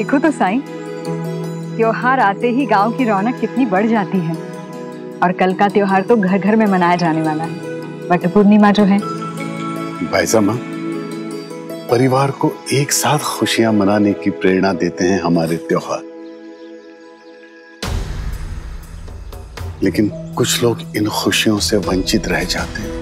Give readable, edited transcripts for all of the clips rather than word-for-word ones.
देखो तो साईं, त्योहार आते ही गांव की रौनक कितनी बढ़ जाती है। और कल का त्योहार तो घर घर में मनाया जाने वाला है, वट पूर्णिमा जो है। भाईजामा, परिवार को एक साथ खुशियां मनाने की प्रेरणा देते हैं हमारे त्योहार। लेकिन कुछ लोग इन खुशियों से वंचित रह जाते हैं।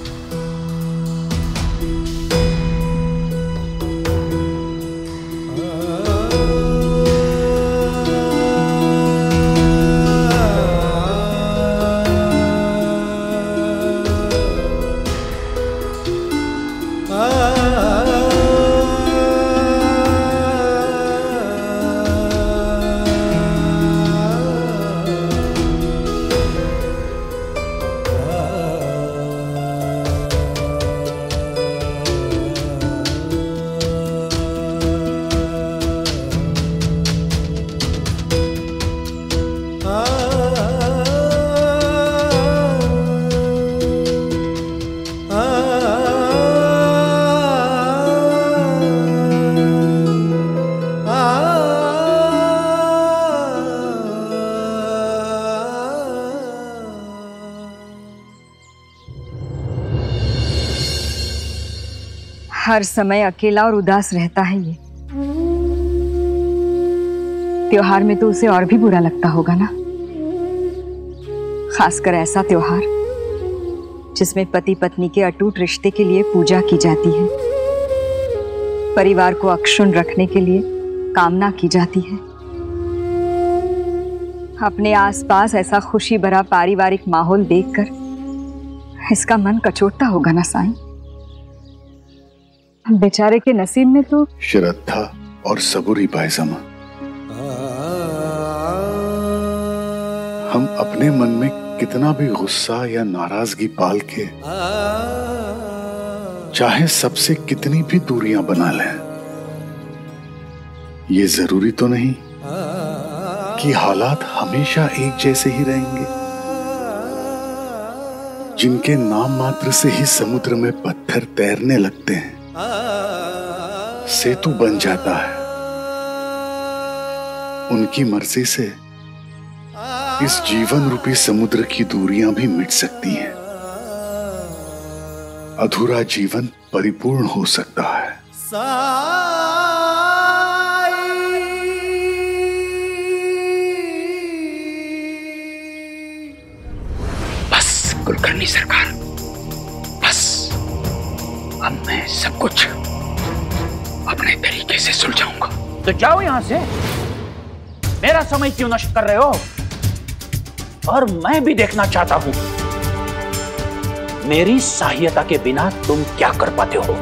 हर समय अकेला और उदास रहता है ये। त्योहार में तो उसे और भी बुरा लगता होगा ना, खासकर ऐसा त्योहार जिसमें पति पत्नी के अटूट रिश्ते के लिए पूजा की जाती है, परिवार को अक्षुण्ण रखने के लिए कामना की जाती है। अपने आसपास ऐसा खुशी भरा पारिवारिक माहौल देखकर इसका मन कचोटता होगा ना साईं। बेचारे के नसीब में तो श्रद्धा और सबूरी भाईजामा। हम अपने मन में कितना भी गुस्सा या नाराजगी पाल के चाहे सबसे कितनी भी दूरियां बना लें, ये जरूरी तो नहीं कि हालात हमेशा एक जैसे ही रहेंगे। जिनके नाम मात्र से ही समुद्र में पत्थर तैरने लगते हैं, सेतु बन जाता है। उनकी मर्जी से इस जीवन रूपी समुद्र की दूरियां भी मिट सकती हैं। अधूरा जीवन परिपूर्ण हो सकता है। बस कुलकर्णी सरकार, बस अब मैं सब कुछ अपने तरीके से सुलझाऊंगा। तो जाओ यहां से, मेरा समय क्यों नष्ट कर रहे हो? और मैं भी देखना चाहता हूं मेरी सहायता के बिना तुम क्या कर पाते हो।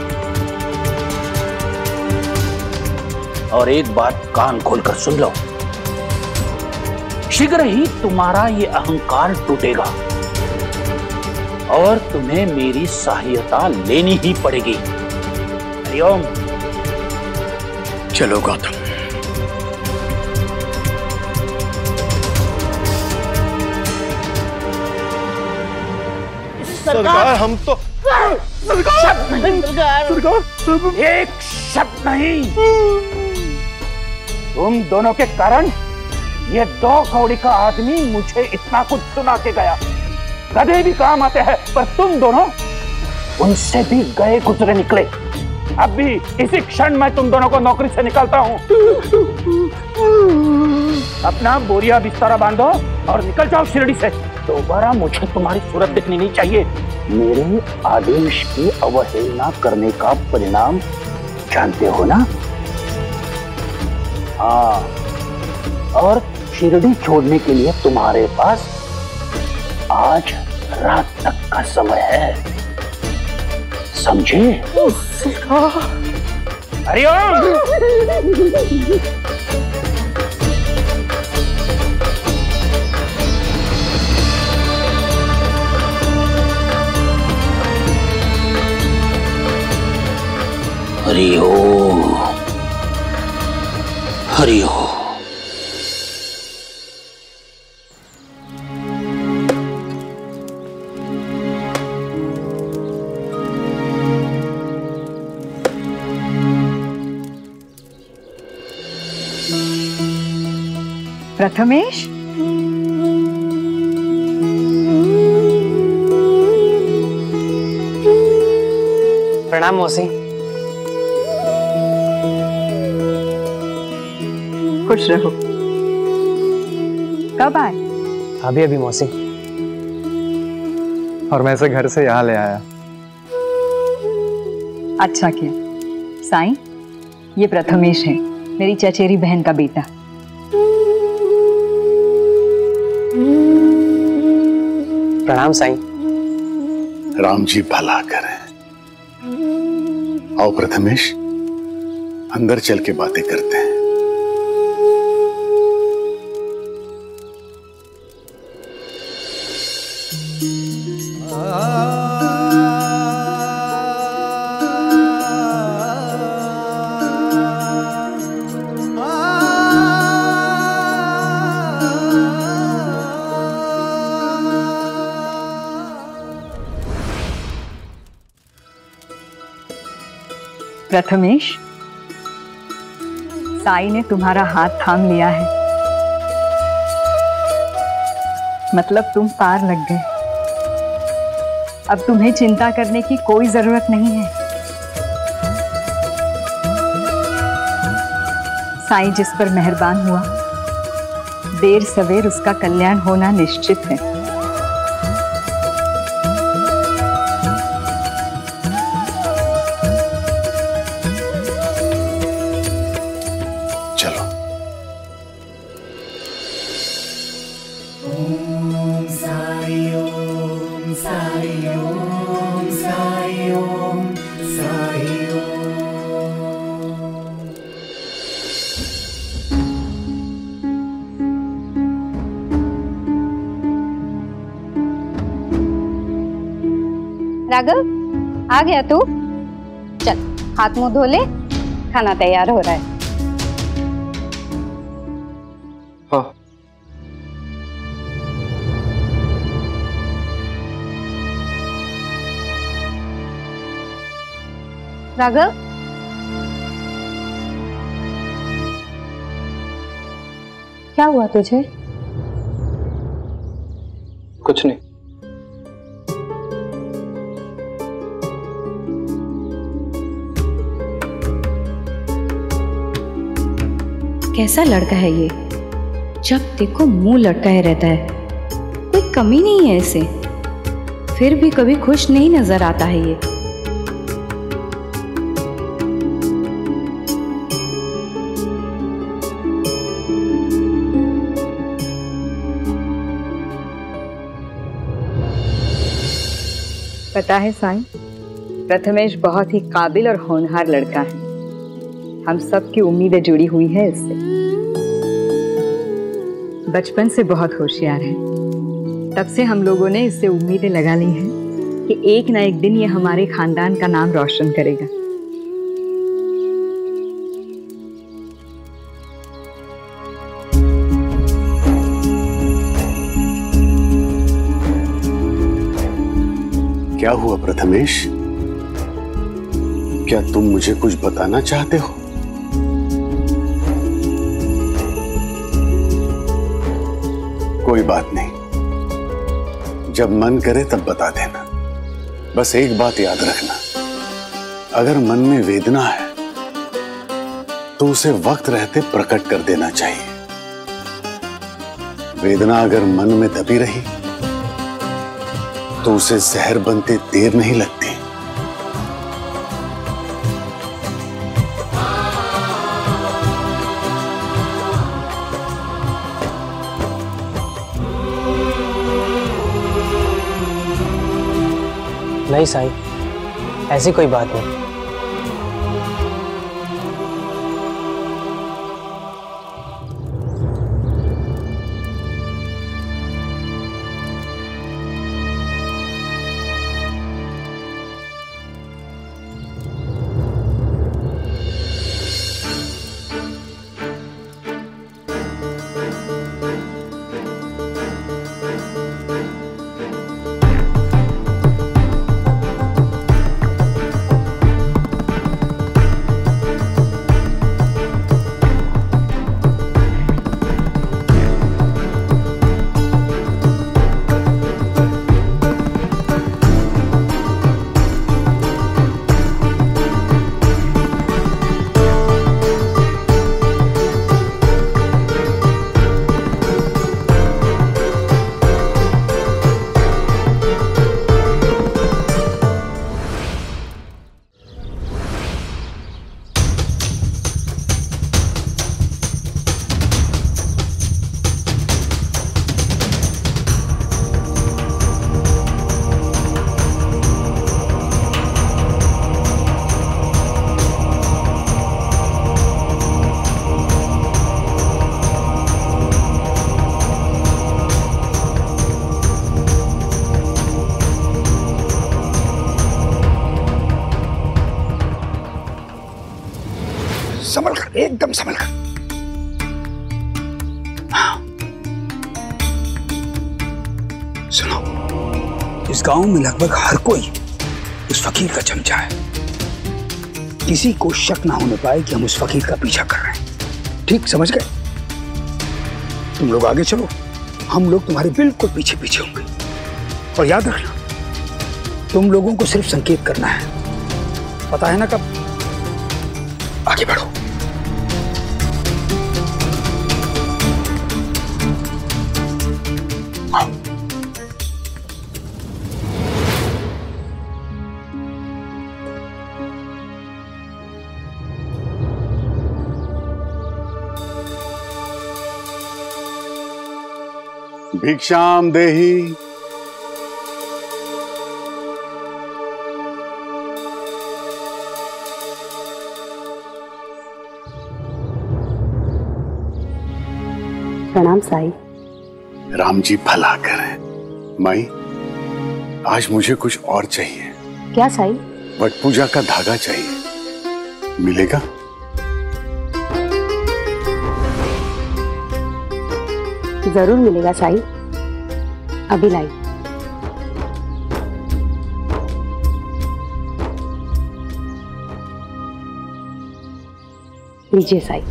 और एक बात कान खोलकर सुन लो, शीघ्र ही तुम्हारा ये अहंकार टूटेगा और तुम्हें मेरी सहायता लेनी ही पड़ेगी। हरिओम। चलो गौतम। सरकार, हम तो शब्द नहीं, सरकार, एक शब्द नहीं। तुम दोनों के कारण ये 2 कौड़ी का आदमी मुझे इतना कुछ सुना के गया। गधे भी काम आते हैं, पर तुम दोनों उनसे भी गए गुजरे निकले। अब भी इसी क्षण मैं तुम दोनों को नौकरी से निकालता हूं। अपना बोरिया बिस्तारा बांधो और निकल जाओ शिरडी से। दोबारा मुझे तुम्हारी सूरत दिखनी नहीं चाहिए। मेरे आदेश की अवहेलना करने का परिणाम जानते हो ना? हाँ, और शिरडी छोड़ने के लिए तुम्हारे पास आज रात तक का समय है, समझे? हरिओम। हरिओम, हरिओम। प्रथमेश, प्रणाम मौसी। खुश रहो। कब आए? अभी अभी मौसी। और मैं इसे घर से यहाँ ले आया। अच्छा किया। साईं, ये प्रथमेश है, मेरी चचेरी बहन का बेटा। प्रणाम साईं। राम जी भला करें। आओ प्रथमेश, अंदर चल के बातें करते हैं। प्रथमेश, साई ने तुम्हारा हाथ थाम लिया है, मतलब तुम पार लग गए। अब तुम्हें चिंता करने की कोई जरूरत नहीं है। साई जिस पर मेहरबान हुआ, देर सवेर उसका कल्याण होना निश्चित है। राघव, आ गया तू? चल हाथ मुंह धो ले, खाना तैयार हो रहा है। हाँ। राघव, क्या हुआ तुझे? कुछ नहीं। कैसा लड़का है ये, जब देखो मुंह लटकाए रहता है। कोई कमी नहीं है इसे, फिर भी कभी खुश नहीं नजर आता है ये। पता है साईं, प्रथमेश बहुत ही काबिल और होनहार लड़का है। हम सब की उम्मीदें जुड़ी हुई है इससे। बचपन से बहुत होशियार है। तब से हम लोगों ने इससे उम्मीदें लगा ली हैं कि एक ना एक दिन ये हमारे खानदान का नाम रोशन करेगा। क्या हुआ प्रथमेश? क्या तुम मुझे कुछ बताना चाहते हो? कोई बात नहीं, जब मन करे तब बता देना। बस एक बात याद रखना, अगर मन में वेदना है तो उसे वक्त रहते प्रकट कर देना चाहिए। वेदना अगर मन में दबी रही तो उसे जहर बनते देर नहीं लगती। नहीं साईं, ऐसी कोई बात नहीं। एकदम संभल कर। हाँ। सुनो, इस गांव में लगभग हर कोई उस फकीर का चमचा है। किसी को शक ना होने पाए कि हम उस फकीर का पीछा कर रहे हैं। ठीक समझ गए? तुम लोग आगे चलो, हम लोग तुम्हारे बिल्कुल पीछे पीछे होंगे। और याद रखना, तुम लोगों को सिर्फ संकेत करना है, पता है ना कब। आगे बढ़ो। आओ। भिक्षाम देहि। प्रणाम साई। राम जी भला करें। माई, आज मुझे कुछ और चाहिए। क्या साई? वट पूजा का धागा चाहिए, मिलेगा? जरूर मिलेगा साई, अभी लाई। लीजिए साई।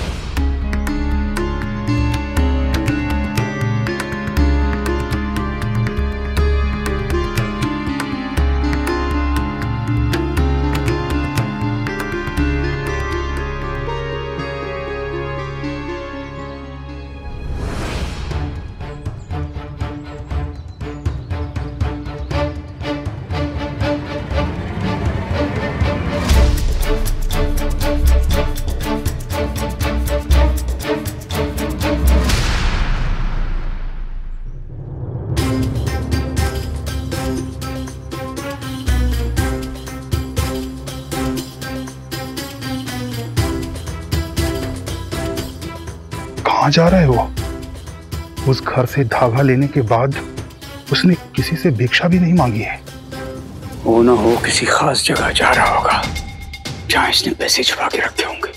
कहाँ जा रहे हो? उस घर से धागा लेने के बाद उसने किसी से भिक्षा भी नहीं मांगी है। वो ना हो किसी खास जगह जा रहा होगा जहां इसने पैसे छुपा के रखे होंगे।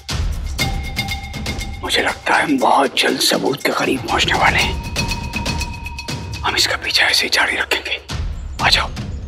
मुझे लगता है हम बहुत जल्द सबूत के करीब पहुंचने वाले हैं। हम इसका पीछा ऐसे ही जारी रखेंगे। आ जाओ।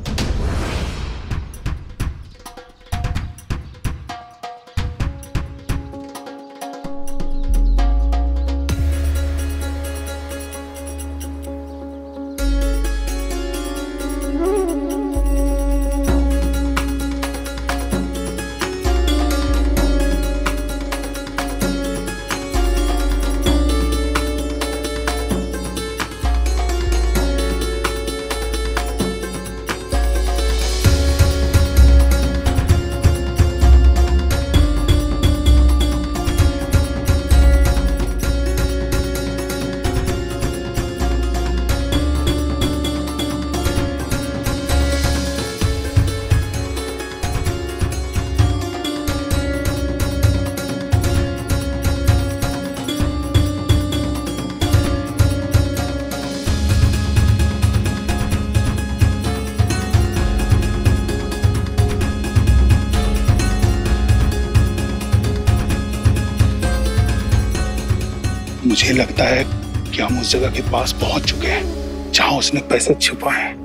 मुझे लगता है कि हम उस जगह के पास पहुंच चुके हैं जहां उसने पैसे छुपाए हैं।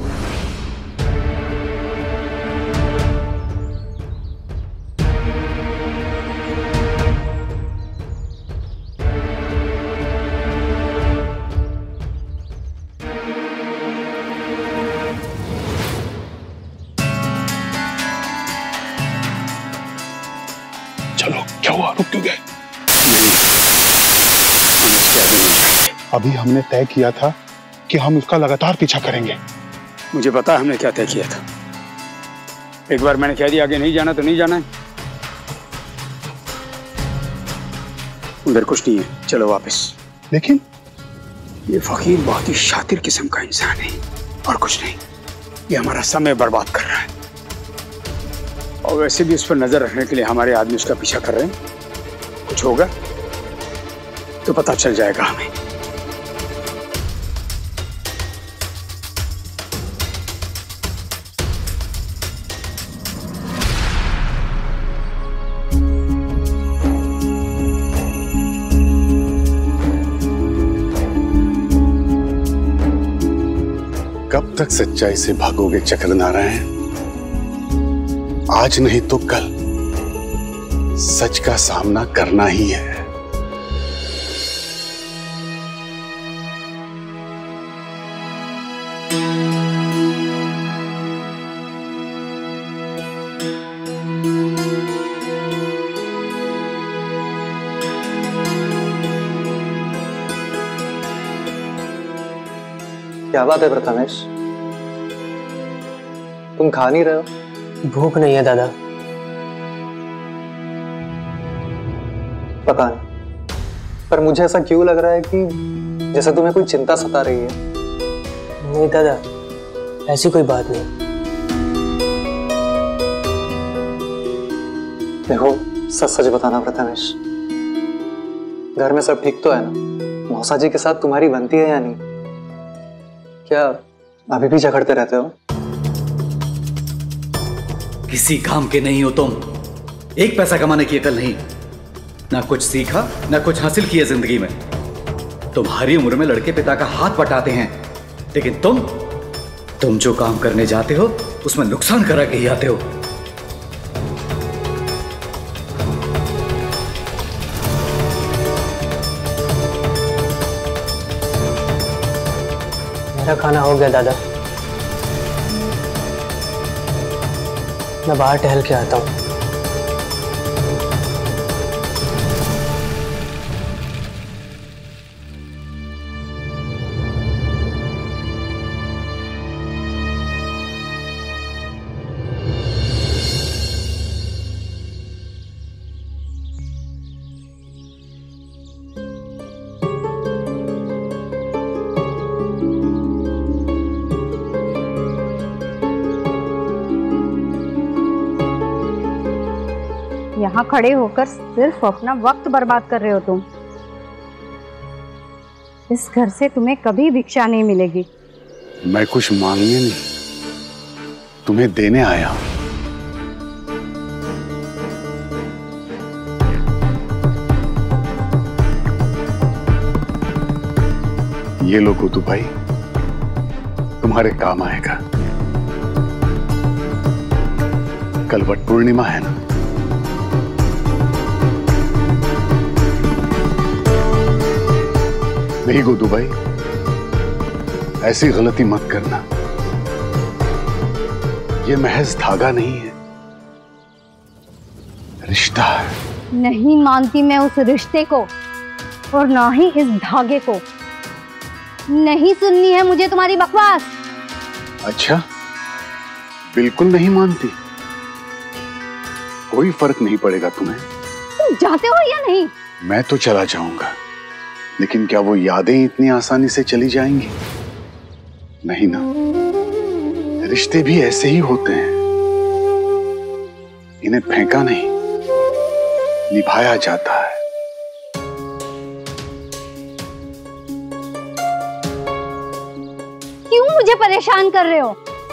चलो, क्या हुआ? रुक क्यों गए? अभी हमने तय किया था कि हम उसका लगातार पीछा करेंगे। मुझे पता है हमने क्या तय किया था। एक बार मैंने कह दिया आगे नहीं जाना तो नहीं जाना है। उधर कुछ नहीं है, चलो वापस। लेकिन ये फकीर बहुत ही शातिर किस्म का इंसान है और कुछ नहीं। ये हमारा समय बर्बाद कर रहा है और वैसे भी उस पर नजर रखने के लिए हमारे आदमी उसका पीछा कर रहे हैं। कुछ होगा तो पता चल जाएगा हमें। कब तक सच्चाई से भागोगे चक्र नारायण? आज नहीं तो कल सच का सामना करना ही है। क्या बात है प्रथमेश, तुम खा नहीं रहे हो? भूख नहीं है दादा। पता नहीं, पर मुझे ऐसा क्यों लग रहा है कि जैसे तुम्हें कोई चिंता सता रही है। नहीं दादा, ऐसी कोई बात नहीं। देखो, सच सच बताना प्रथमेश, घर में सब ठीक तो है ना? मौसा जी के साथ तुम्हारी बनती है या नहीं? क्या अभी भी झगड़ते रहते हो? किसी काम के नहीं हो तुम। एक पैसा कमाने की अकल नहीं, ना कुछ सीखा ना कुछ हासिल किया जिंदगी में। तुम्हारी उम्र में लड़के पिता का हाथ बटाते हैं, लेकिन तुम जो काम करने जाते हो उसमें नुकसान करा के ही आते हो। मेरा खाना हो गया दादा, मैं बाहर टहल के आता हूँ। यहाँ खड़े होकर सिर्फ अपना वक्त बर्बाद कर रहे हो तुम। इस घर से तुम्हें कभी भिक्षा नहीं मिलेगी। मैं कुछ मांगने नहीं, तुम्हें देने आया हूं। ये लो कुतु भाई, तुम्हारे काम आएगा। कल वट पूर्णिमा है ना? नहीं गोदू भाई, ऐसी गलती मत करना। ये महज धागा नहीं है, रिश्ता है। नहीं मानती मैं उस रिश्ते को, और ना ही इस धागे को। नहीं सुननी है मुझे तुम्हारी बकवास। अच्छा, बिल्कुल नहीं मानती? कोई फर्क नहीं पड़ेगा तुम्हें। तुम जाते हो या नहीं? मैं तो चला जाऊंगा, लेकिन क्या वो यादें इतनी आसानी से चली जाएंगी? नहीं ना, रिश्ते भी ऐसे ही होते हैं। इन्हें फेंका नहीं, निभाया जाता है। क्यों मुझे परेशान कर रहे हो?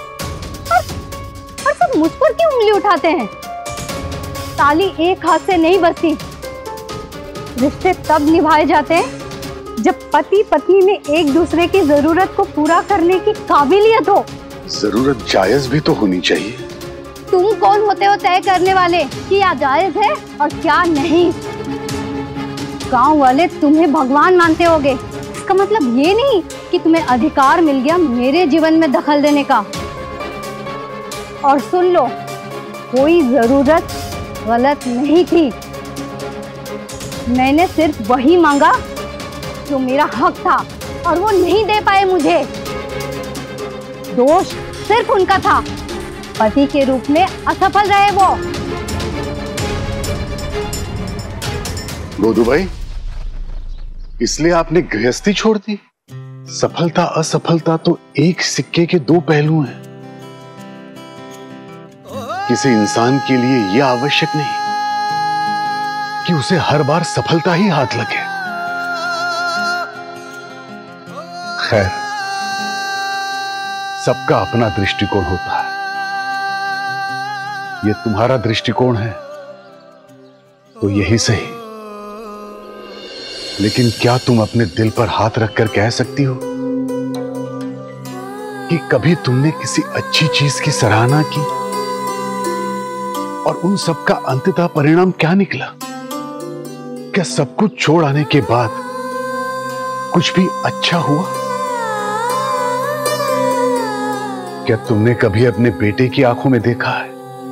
और सब मुझ पर क्यों उंगली उठाते हैं? ताली एक हाथ से नहीं बजती। रिश्ते तब निभाए जाते हैं जब पति पत्नी में एक दूसरे की जरूरत को पूरा करने की काबिलियत हो। जरूरत जायज भी तो होनी चाहिए। तुम कौन होते हो तय करने वाले कि क्या जायज है और क्या नहीं? गांव वाले तुम्हें भगवान मानते होगे। इसका मतलब ये नहीं कि तुम्हें अधिकार मिल गया मेरे जीवन में दखल देने का। और सुन लो, कोई जरूरत गलत नहीं थी। मैंने सिर्फ वही मांगा जो मेरा हक था, और वो नहीं दे पाए मुझे। दोष सिर्फ उनका था, पति के रूप में असफल रहे वो। गोदू भाई, इसलिए आपने गृहस्थी छोड़ दी? सफलता असफलता तो एक सिक्के के दो पहलू हैं। किसी इंसान के लिए यह आवश्यक नहीं कि उसे हर बार सफलता ही हाथ लगे। खैर, सबका अपना दृष्टिकोण होता है। ये तुम्हारा दृष्टिकोण है तो यही सही, लेकिन क्या तुम अपने दिल पर हाथ रखकर कह सकती हो कि कभी तुमने किसी अच्छी चीज की सराहना की और उन सब का अंततः परिणाम क्या निकला? क्या सब कुछ छोड़ आने के बाद कुछ भी अच्छा हुआ? क्या तुमने कभी अपने बेटे की आंखों में देखा है?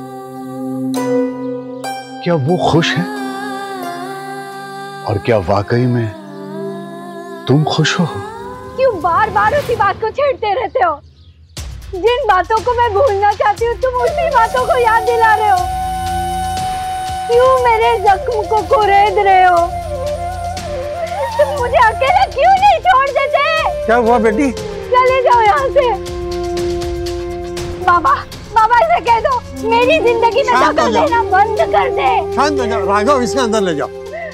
क्या वो खुश है? और क्या वाकई में तुम खुश हो? क्यों बार बार उसी बात को छेड़ते रहते हो? जिन बातों को मैं भूलना चाहती हूँ तुम उसी बातों को याद दिला रहे हो। क्यों मेरे जख्म को कुरेद रहे हो? तुम मुझे अकेला क्यों नहीं छोड़ देते? क्या हुआ बेटी? चले जाओ यहाँ से। बाबा, बाबा इसे कह दो मेरी जिंदगी में दखल देना बंद कर दे। शांत हो जाओ, राघव इसके अंदर ले जाओ।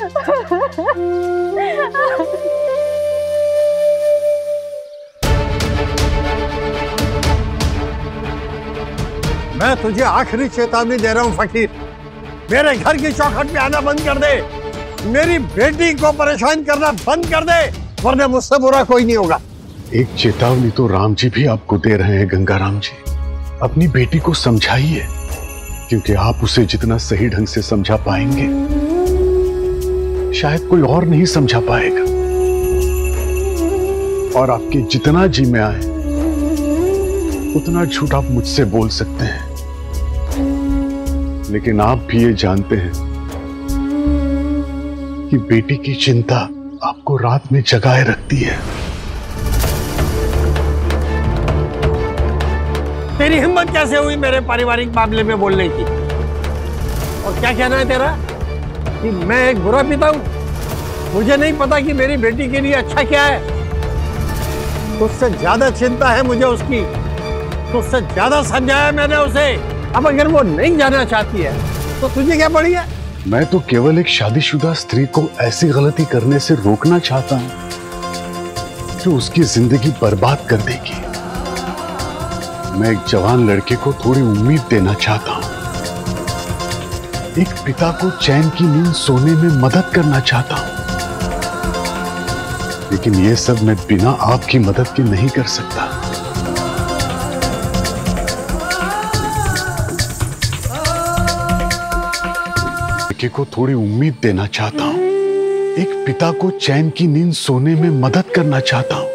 मैं तुझे आखिरी चेतावनी दे रहा हूँ फकीर, मेरे घर की चौखट पे आना बंद कर दे। मेरी बेटी को परेशान करना बंद कर दे, वरना मुझसे बुरा कोई नहीं होगा। एक चेतावनी तो राम जी भी आपको दे रहे हैं गंगाराम जी। अपनी बेटी को समझाइए, क्योंकि आप उसे जितना सही ढंग से समझा पाएंगे शायद कोई और नहीं समझा पाएगा। और आपके जितना जी में आए उतना झूठ आप मुझसे बोल सकते हैं, लेकिन आप भी ये जानते हैं कि बेटी की चिंता आपको रात में जगाए रखती है। तेरी हिम्मत कैसे हुई मेरे पारिवारिक मामले में बोलने की? और क्या कहना है तेरा कि मैं एक बुरा पिता हूं? मुझे नहीं पता कि मेरी बेटी के लिए अच्छा क्या है। तुझसे ज्यादा चिंता है मुझे उसकी, तुझसे ज्यादा समझाया मैंने उसे। अब अगर वो नहीं जाना चाहती है तो तुझे क्या पड़ी है? मैं तो केवल एक शादीशुदा स्त्री को ऐसी गलती करने से रोकना चाहता हूं जो उसकी जिंदगी बर्बाद कर देगी। मैं एक जवान लड़के को थोड़ी उम्मीद देना चाहता हूं, एक पिता को चैन की नींद सोने में मदद करना चाहता हूं। लेकिन यह सब मैं बिना आपकी मदद के नहीं कर सकता। लड़के को थोड़ी उम्मीद देना चाहता हूं, एक पिता को चैन की नींद सोने में मदद करना चाहता हूं।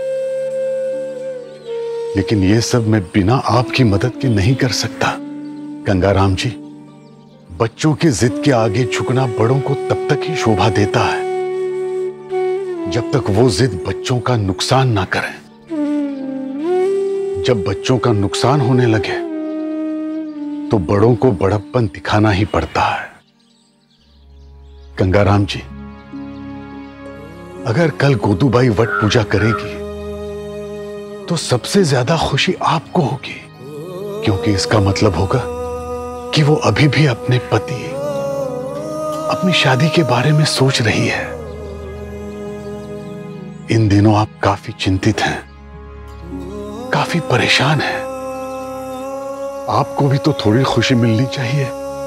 लेकिन यह सब मैं बिना आपकी मदद के नहीं कर सकता। गंगाराम जी, बच्चों की जिद के आगे झुकना बड़ों को तब तक ही शोभा देता है जब तक वो जिद बच्चों का नुकसान ना करे। जब बच्चों का नुकसान होने लगे तो बड़ों को बड़प्पन दिखाना ही पड़ता है। गंगाराम जी, अगर कल गोदूबाई वट पूजा करेगी तो सबसे ज्यादा खुशी आपको होगी, क्योंकि इसका मतलब होगा कि वो अभी भी अपने पति, अपनी शादी के बारे में सोच रही है। इन दिनों आप काफी चिंतित हैं, काफी परेशान हैं। आपको भी तो थोड़ी खुशी मिलनी चाहिए।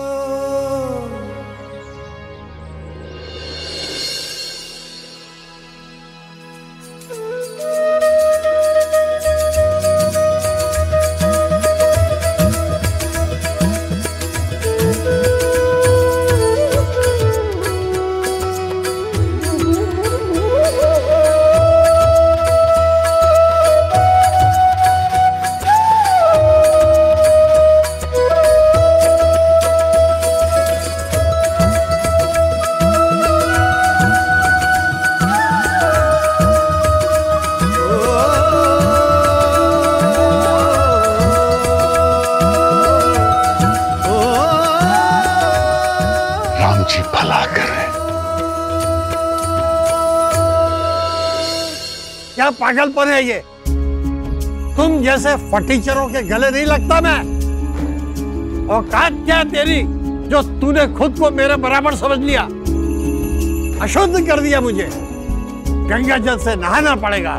क्या पागलपन है ये? तुम जैसे फटीचरों के गले नहीं लगता मैं। औकात क्या तेरी जो तूने खुद को मेरे बराबर समझ लिया? अशुद्ध कर दिया मुझे। गंगा जल से नहाना पड़ेगा।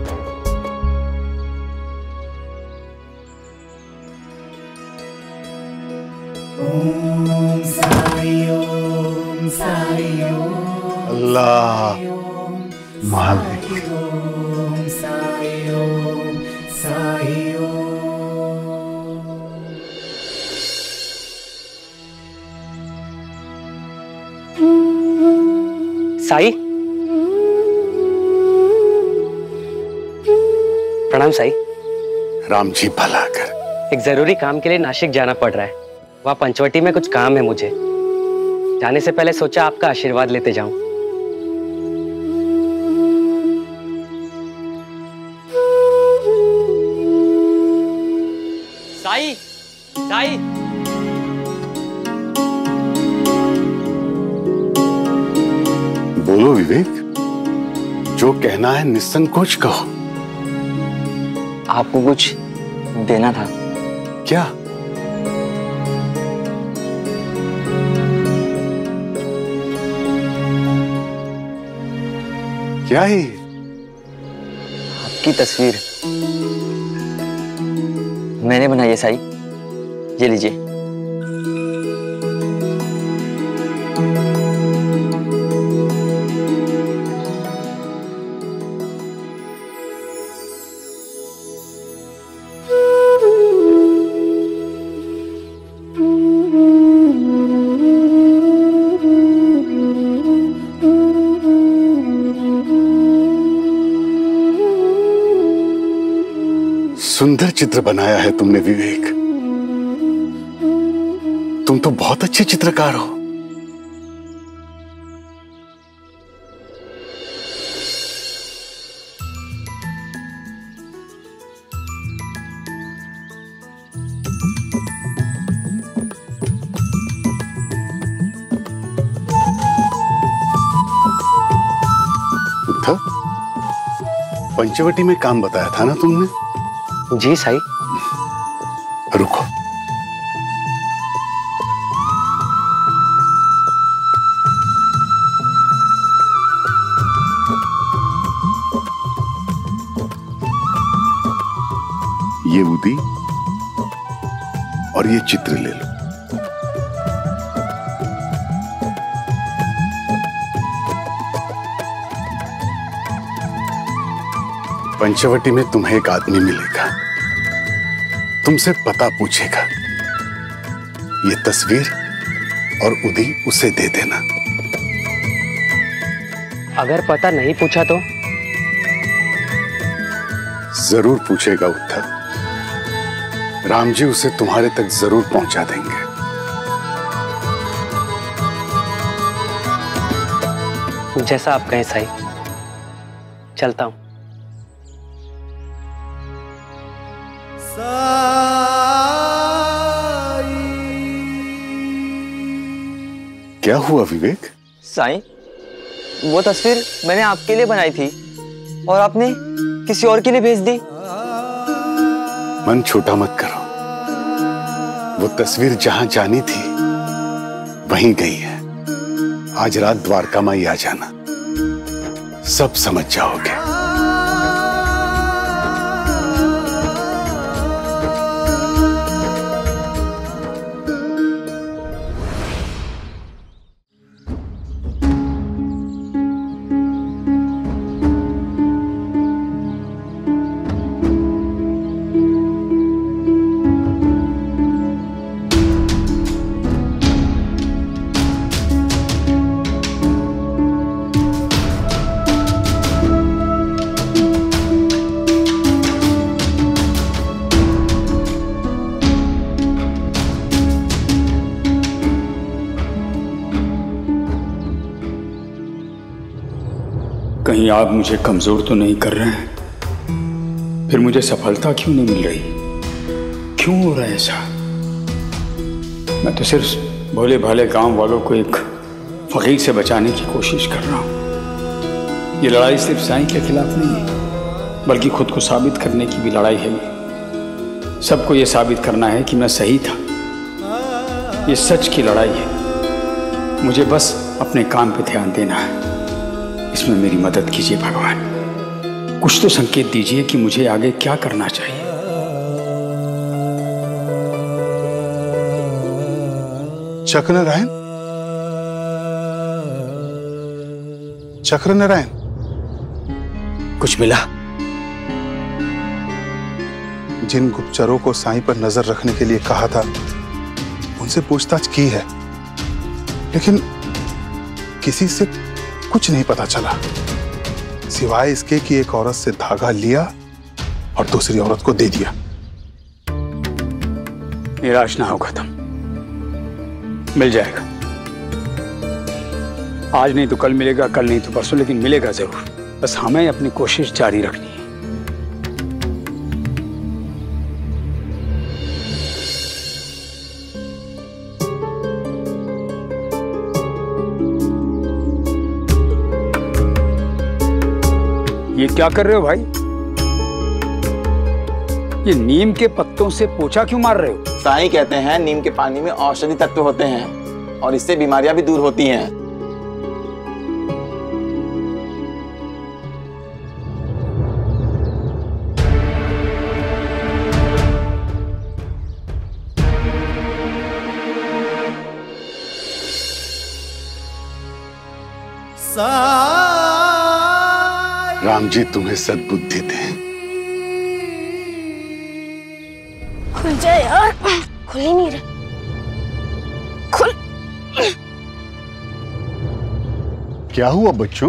अल्लाह मालिक। साई। प्रणाम साई। राम जी भला कर। एक जरूरी काम के लिए नासिक जाना पड़ रहा है। वहाँ पंचवटी में कुछ काम है मुझे। जाने से पहले सोचा आपका आशीर्वाद लेते जाऊं। साई, साई। बोलो विवेक, जो कहना है निसंकोच कहो। आपको कुछ देना था। क्या? क्या है? आपकी तस्वीर मैंने बनाई है साई, ये लीजिए। सुंदर चित्र बनाया है तुमने विवेक। तुम तो बहुत अच्छे चित्रकार हो। उद्धव, पंचवटी में काम बताया था ना तुमने? जी साई। रुको। ये उदी और ये चित्र ले लो। पंचवटी में तुम्हें एक आदमी मिलेगा, तुमसे पता पूछेगा। ये तस्वीर और उदी उसे दे देना। अगर पता नहीं पूछा तो? जरूर पूछेगा उद्धव। राम जी उसे तुम्हारे तक जरूर पहुंचा देंगे। जैसा आप कहें साई। चलता हूं। क्या हुआ विवेक? साईं, वो तस्वीर मैंने आपके लिए बनाई थी और आपने किसी और के लिए भेज दी। मन छोटा मत करो। वो तस्वीर जहां जानी थी वहीं गई है। आज रात द्वारका माई आ जाना, सब समझ जाओगे। कहीं आप मुझे कमजोर तो नहीं कर रहे हैं? फिर मुझे सफलता क्यों नहीं मिल रही? क्यों हो रहा है ऐसा? मैं तो सिर्फ भोले भाले गांव वालों को एक फकीर से बचाने की कोशिश कर रहा हूं। ये लड़ाई सिर्फ साईं के खिलाफ नहीं है, बल्कि खुद को साबित करने की भी लड़ाई है। ये सबको ये साबित करना है कि मैं सही था। ये सच की लड़ाई है। मुझे बस अपने काम पे ध्यान देना है। इसमें मेरी मदद कीजिए भगवान। कुछ तो संकेत दीजिए कि मुझे आगे क्या करना चाहिए। चक्रनारायण, चक्रनारायण, कुछ मिला? जिन गुप्तचरों को साईं पर नजर रखने के लिए कहा था उनसे पूछताछ की है, लेकिन किसी से कुछ नहीं पता चला, सिवाय इसके कि एक औरत से धागा लिया और दूसरी औरत को दे दिया। निराश ना हो खत्म, मिल जाएगा। आज नहीं तो कल मिलेगा, कल नहीं तो परसों, लेकिन मिलेगा जरूर। बस हमें अपनी कोशिश जारी रखनी है। ये क्या कर रहे हो भाई? ये नीम के पत्तों से पोछा क्यों मार रहे हो? साईं कहते हैं नीम के पानी में औषधि तत्व होते हैं और इससे बीमारियां भी दूर होती हैं। राम जी तुम्हें सद्बुद्धि दें। खुल जा यार, खुल ही नहीं रहा। खुल। क्या हुआ बच्चों?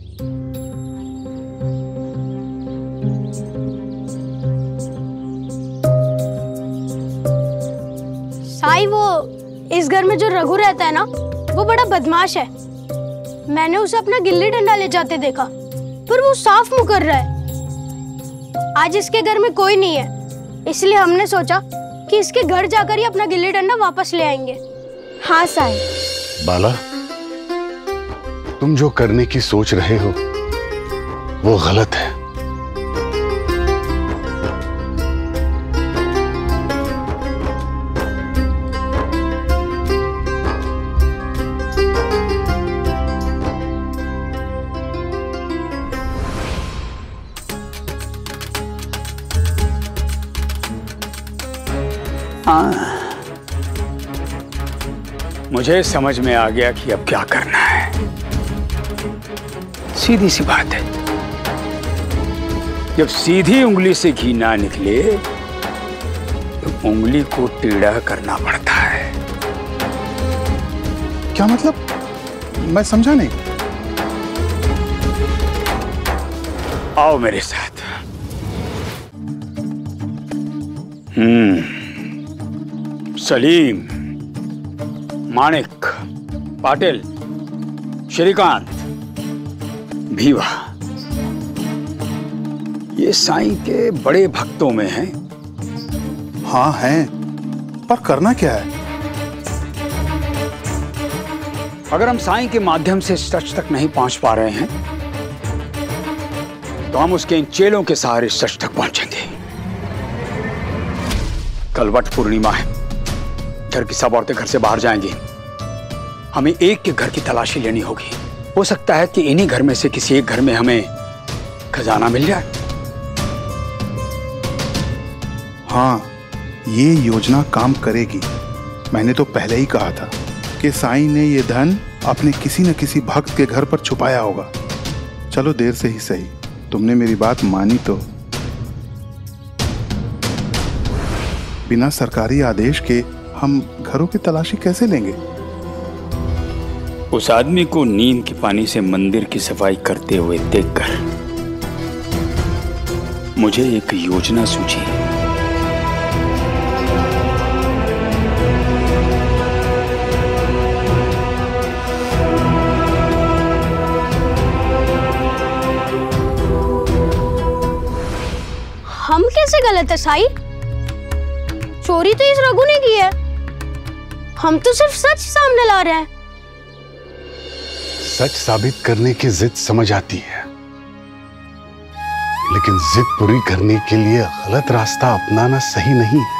साई, वो इस घर में जो रघु रहता है ना, वो बड़ा बदमाश है। मैंने उसे अपना गिल्ली डंडा ले जाते देखा, पर वो साफ मुंह कर रहा है। आज इसके घर में कोई नहीं है, इसलिए हमने सोचा कि इसके घर जाकर ही अपना गिल्ली डंडा वापस ले आएंगे। हाँ साई। बाला, तुम जो करने की सोच रहे हो वो गलत है। मुझे समझ में आ गया कि अब क्या करना है। सीधी सी बात है, जब सीधी उंगली से घी ना निकले तो उंगली को टेढ़ा करना पड़ता है। क्या मतलब? मैं समझा नहीं। आओ मेरे साथ। सलीम, माणिक, पाटिल, श्रीकांत, भीवा, ये साईं के बड़े भक्तों में हैं। हाँ हैं, पर करना क्या है? अगर हम साईं के माध्यम से सच तक नहीं पहुंच पा रहे हैं तो हम उसके इन चेलों के सहारे सच तक पहुंचेंगे। कल वट पूर्णिमा है, घर की सब औरतें घर से बाहर जाएंगी। हमें एक के घर की तलाशी लेनी होगी। हो सकता है कि इन्हीं घर में से किसी एक घर में हमें खजाना मिल जाए। हाँ, ये योजना काम करेगी। मैंने तो पहले ही कहा था कि साईं ने ये धन अपने किसी न किसी भक्त के घर पर छुपाया होगा। चलो देर से ही सही, तुमने मेरी बात मानी तो। बिना सरकारी आदेश के हम घरों की तलाशी कैसे लेंगे? उस आदमी को नीम के पानी से मंदिर की सफाई करते हुए देखकर मुझे एक योजना सूझी। हम कैसे गलत है साई? चोरी तो इस रघु ने की है। हम तो सिर्फ सच सामने ला रहे हैं। सच साबित करने की जिद समझ आती है, लेकिन जिद पूरी करने के लिए गलत रास्ता अपनाना सही नहीं है।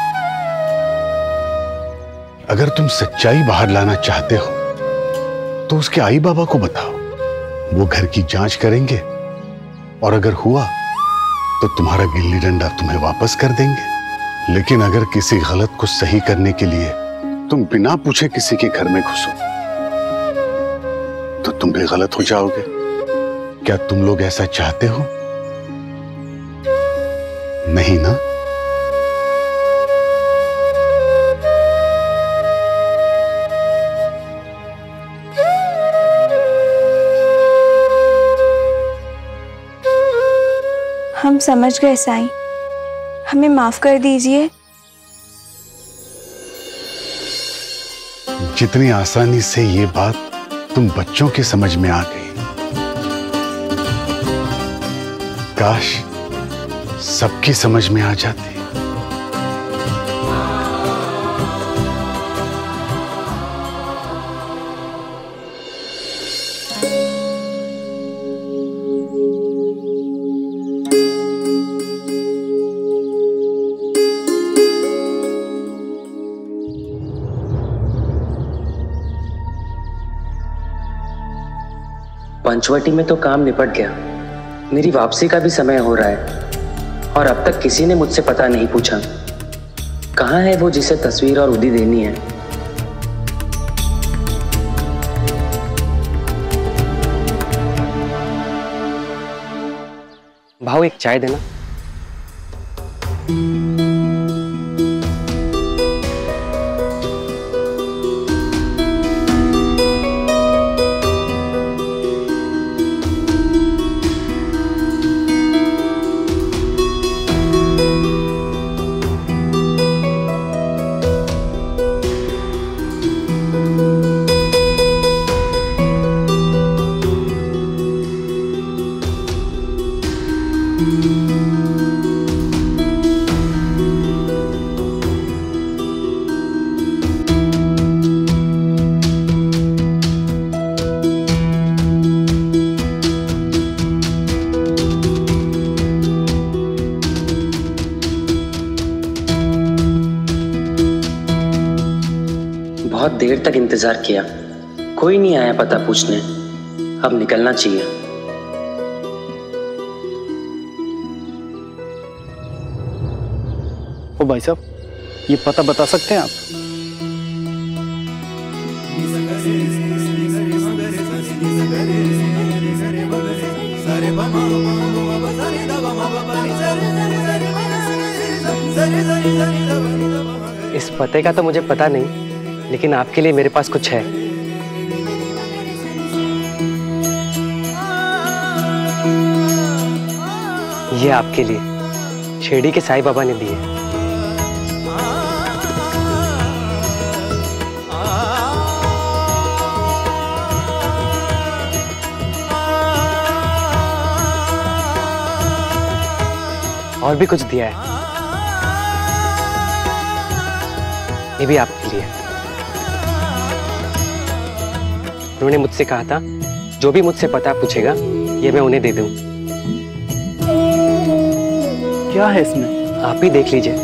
अगर तुम सच्चाई बाहर लाना चाहते हो तो उसके आई बाबा को बताओ, वो घर की जांच करेंगे और अगर हुआ तो तुम्हारा गिल्ली डंडा तुम्हें वापस कर देंगे। लेकिन अगर किसी गलत को सही करने के लिए तुम बिना पूछे किसी के घर में घुसो तो तुम भी गलत हो जाओगे। क्या तुम लोग ऐसा चाहते हो? नहीं ना? हम समझ गए साईं, हमें माफ कर दीजिए। जितनी आसानी से ये बात तुम बच्चों के समझ में आ गई, काश सबकी समझ में आ जाती। पंचवटी में तो काम निपट गया, मेरी वापसी का भी समय हो रहा है और अब तक किसी ने मुझसे पता नहीं पूछा कहाँ है वो जिसे तस्वीर और उदी देनी है। भाऊ एक चाय देना। बहुत देर तक इंतजार किया, कोई नहीं आया पता पूछने। अब निकलना चाहिए। ओ भाई साहब, ये पता बता सकते हैं आप? इस पते का तो मुझे पता नहीं, लेकिन आपके लिए मेरे पास कुछ है। ये आपके लिए शिरडी के साई बाबा ने दिए। और भी कुछ दिया है, ये भी आपके लिए। उन्होंने मुझसे कहा था जो भी मुझसे पता पूछेगा ये मैं उन्हें दे दूं। क्या है इसमें? आप ही देख लीजिए।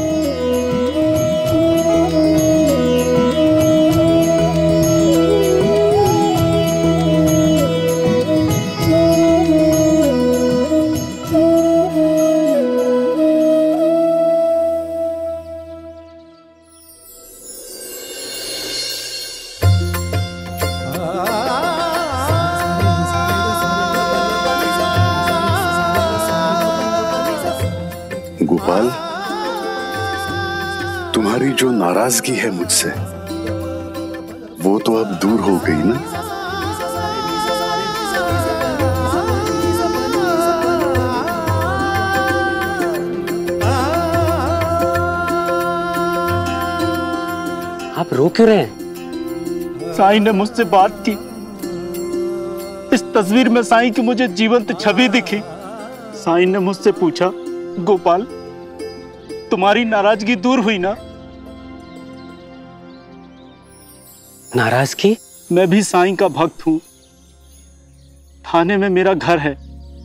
गोपाल, तुम्हारी जो नाराजगी है मुझसे, वो तो अब दूर हो गई ना? आप रो क्यों रहे हैं? साईं ने मुझसे बात की। इस तस्वीर में साईं की मुझे जीवंत छवि दिखी। साईं ने मुझसे पूछा, गोपाल तुम्हारी नाराजगी दूर हुई ना? नाराजगी? मैं भी साईं का भक्त हूं। थाने में मेरा घर है।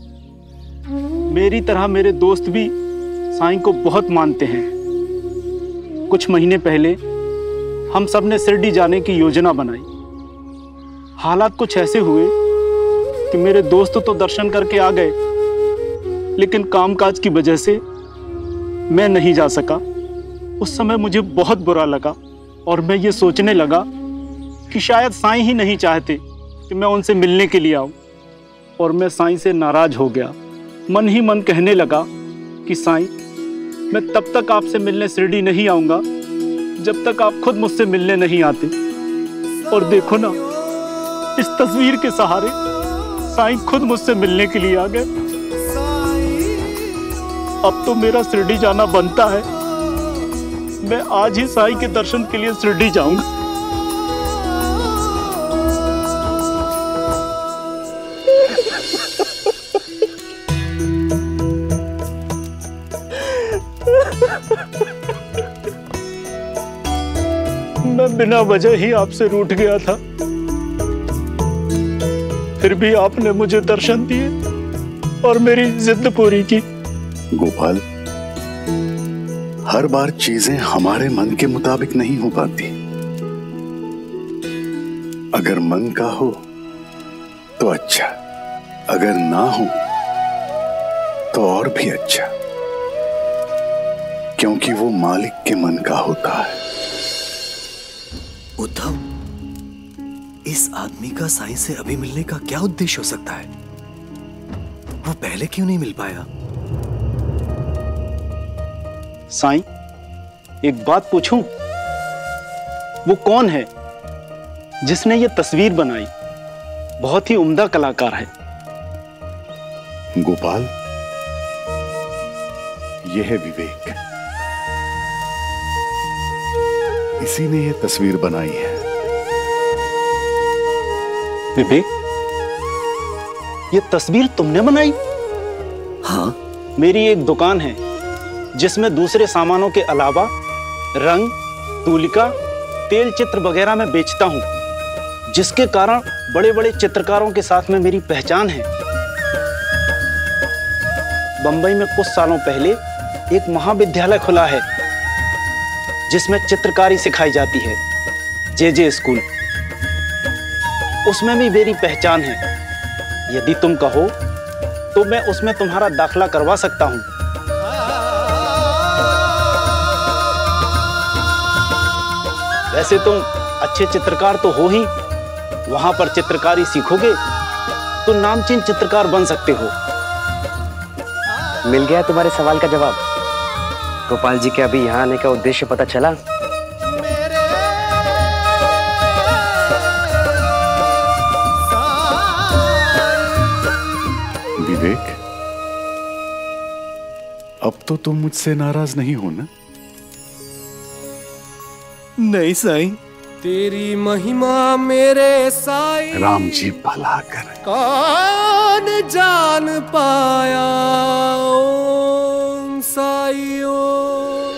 मेरी तरह मेरे दोस्त भी साईं को बहुत मानते हैं। कुछ महीने पहले हम सब ने शिरडी जाने की योजना बनाई। हालात कुछ ऐसे हुए कि मेरे दोस्त तो दर्शन करके आ गए, लेकिन कामकाज की वजह से मैं नहीं जा सका। उस समय मुझे बहुत बुरा लगा और मैं ये सोचने लगा कि शायद साईं ही नहीं चाहते कि मैं उनसे मिलने के लिए आऊं, और मैं साईं से नाराज हो गया। मन ही मन कहने लगा कि साईं, मैं तब तक आपसे मिलने शिरडी नहीं आऊंगा जब तक आप खुद मुझसे मिलने नहीं आते। और देखो ना, इस तस्वीर के सहारे साईं खुद मुझसे मिलने के लिए आ गए। अब तो मेरा शिरडी जाना बनता है। मैं आज ही साईं के दर्शन के लिए शिरडी जाऊंगा। मैं बिना वजह ही आपसे रूठ गया था, फिर भी आपने मुझे दर्शन दिए और मेरी जिद पूरी की। गोपाल, हर बार चीजें हमारे मन के मुताबिक नहीं हो पाती। अगर मन का हो तो अच्छा, अगर ना हो तो और भी अच्छा, क्योंकि वो मालिक के मन का होता है। उद्धव, इस आदमी का साईं से अभी मिलने का क्या उद्देश्य हो सकता है? वो पहले क्यों नहीं मिल पाया? साईं, एक बात पूछूं? वो कौन है जिसने ये तस्वीर बनाई? बहुत ही उम्दा कलाकार है। गोपाल, यह है विवेक। इसी ने ये तस्वीर बनाई है। विवेक, ये तस्वीर तुमने बनाई? हाँ। मेरी एक दुकान है जिसमें दूसरे सामानों के अलावा रंग, तूलिका, तेल चित्र वगैरह मैं बेचता हूं, जिसके कारण बड़े बड़े चित्रकारों के साथ में मेरी पहचान है। बंबई में कुछ सालों पहले एक महाविद्यालय खुला है जिसमें चित्रकारी सिखाई जाती है, जे स्कूल। उसमें भी मेरी पहचान है। यदि तुम कहो तो मैं उसमें तुम्हारा दाखला करवा सकता हूं। वैसे तुम अच्छे चित्रकार तो हो ही, वहां पर चित्रकारी सीखोगे तो नामचीन चित्रकार बन सकते हो। मिल गया तुम्हारे सवाल का जवाब। गोपाल जी के अभी यहाँ आने का उद्देश्य पता चला? विवेक, अब तो तुम मुझसे नाराज नहीं हो ना? नहीं साईं। तेरी महिमा मेरे साईं, राम जी भला कर। कौन जान पाया ओम साई ओम।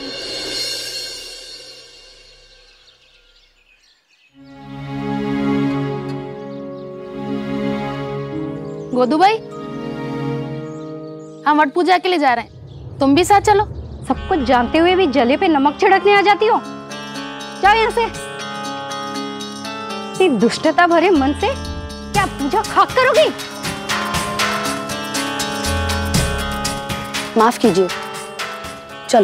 गोदू भाई, हम वट पूजा के लिए जा रहे हैं, तुम भी साथ चलो। सब कुछ जानते हुए भी जले पे नमक छिड़कने आ जाती हो। जाओ यहाँ से। इतनी दुष्टता भरे मन से क्या पूजा खाक करोगी? माफ कीजिए, चलो।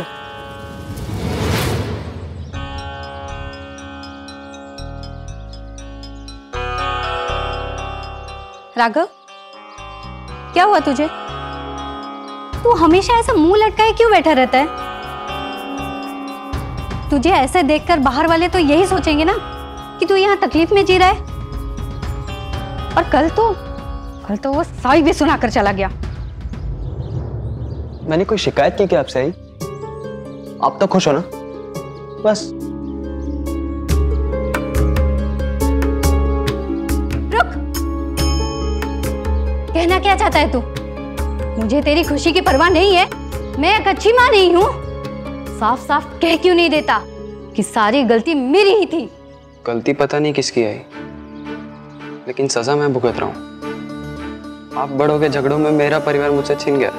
राघव, क्या हुआ तुझे? तू हमेशा ऐसा मुंह लटकाए क्यों बैठा रहता है? तुझे ऐसे देखकर बाहर वाले तो यही सोचेंगे ना कि तू यहाँ तकलीफ में जी रहा है। और कल तो वो साई भी सुनाकर चला गया। मैंने कोई शिकायत की क्या आपसे? आप तो खुश हो ना? बस। रुक, कहना क्या चाहता है तू? मुझे तेरी खुशी की परवाह नहीं है। मैं एक अच्छी माँ नहीं हूँ? साफ साफ कह क्यों नहीं देता कि सारी गलती मेरी ही थी? गलती पता नहीं किसकी है, लेकिन सजा मैं भुगत रहा हूँ। आप बड़ों के झगड़ों में मेरा परिवार मुझसे छीन गया।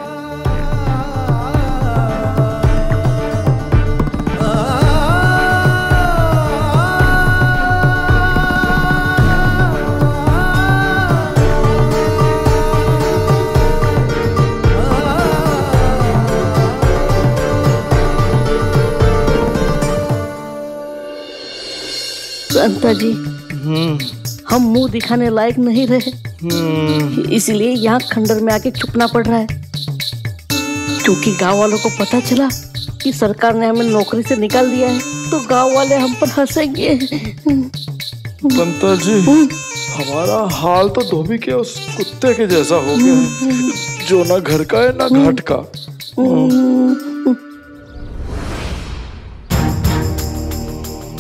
संता जी, हम मुंह दिखाने लायक नहीं रहे, इसलिए यहाँ खंडर में आके छुपना पड़ रहा है। क्योंकि गांव वालों को पता चला कि सरकार ने हमें नौकरी से निकाल दिया है, तो गांव वाले हम पर हंसेंगे। संता जी, हमारा हाल तो धोबी के उस कुत्ते के जैसा हो गया है, जो ना घर का है ना घाट का।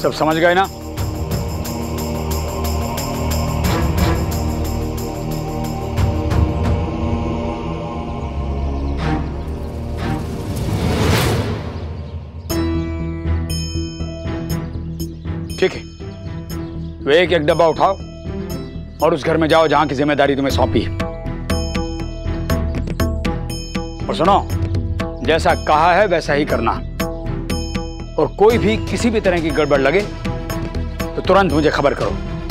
सब समझ गए ना? ठीक है, तो एक एक डब्बा उठाओ और उस घर में जाओ जहां की जिम्मेदारी तुम्हें सौंपी है। और सुनो, जैसा कहा है वैसा ही करना, और कोई भी किसी भी तरह की गड़बड़ लगे तो तुरंत मुझे खबर करो।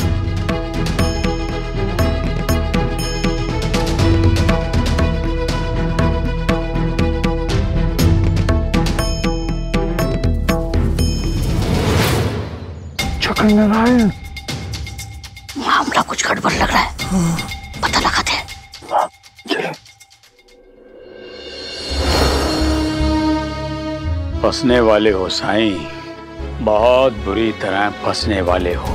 नारायण, मामला कुछ गड़बड़ लग रहा है, पता लगाते हैं। फंसने वाले हो साईं, बहुत बुरी तरह फंसने वाले हो।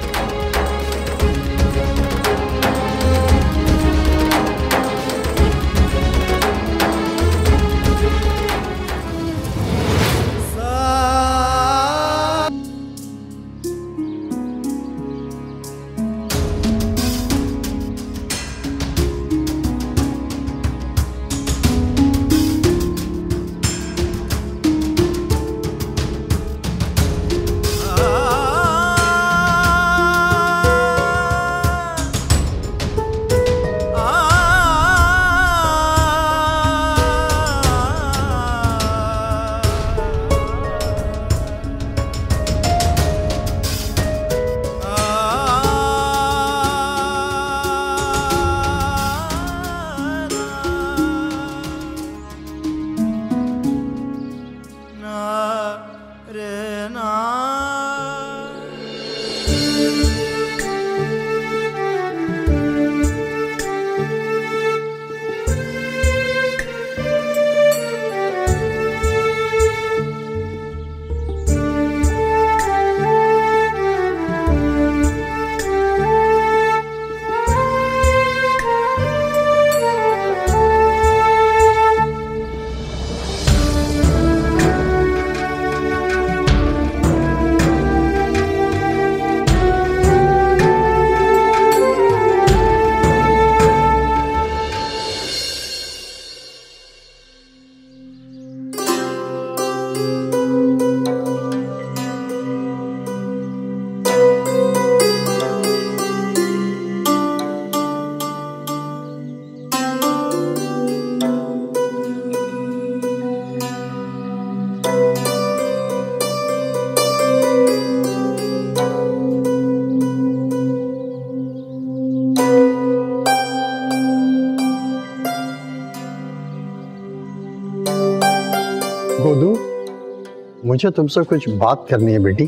मुझे तुमसे कुछ बात करनी है बेटी।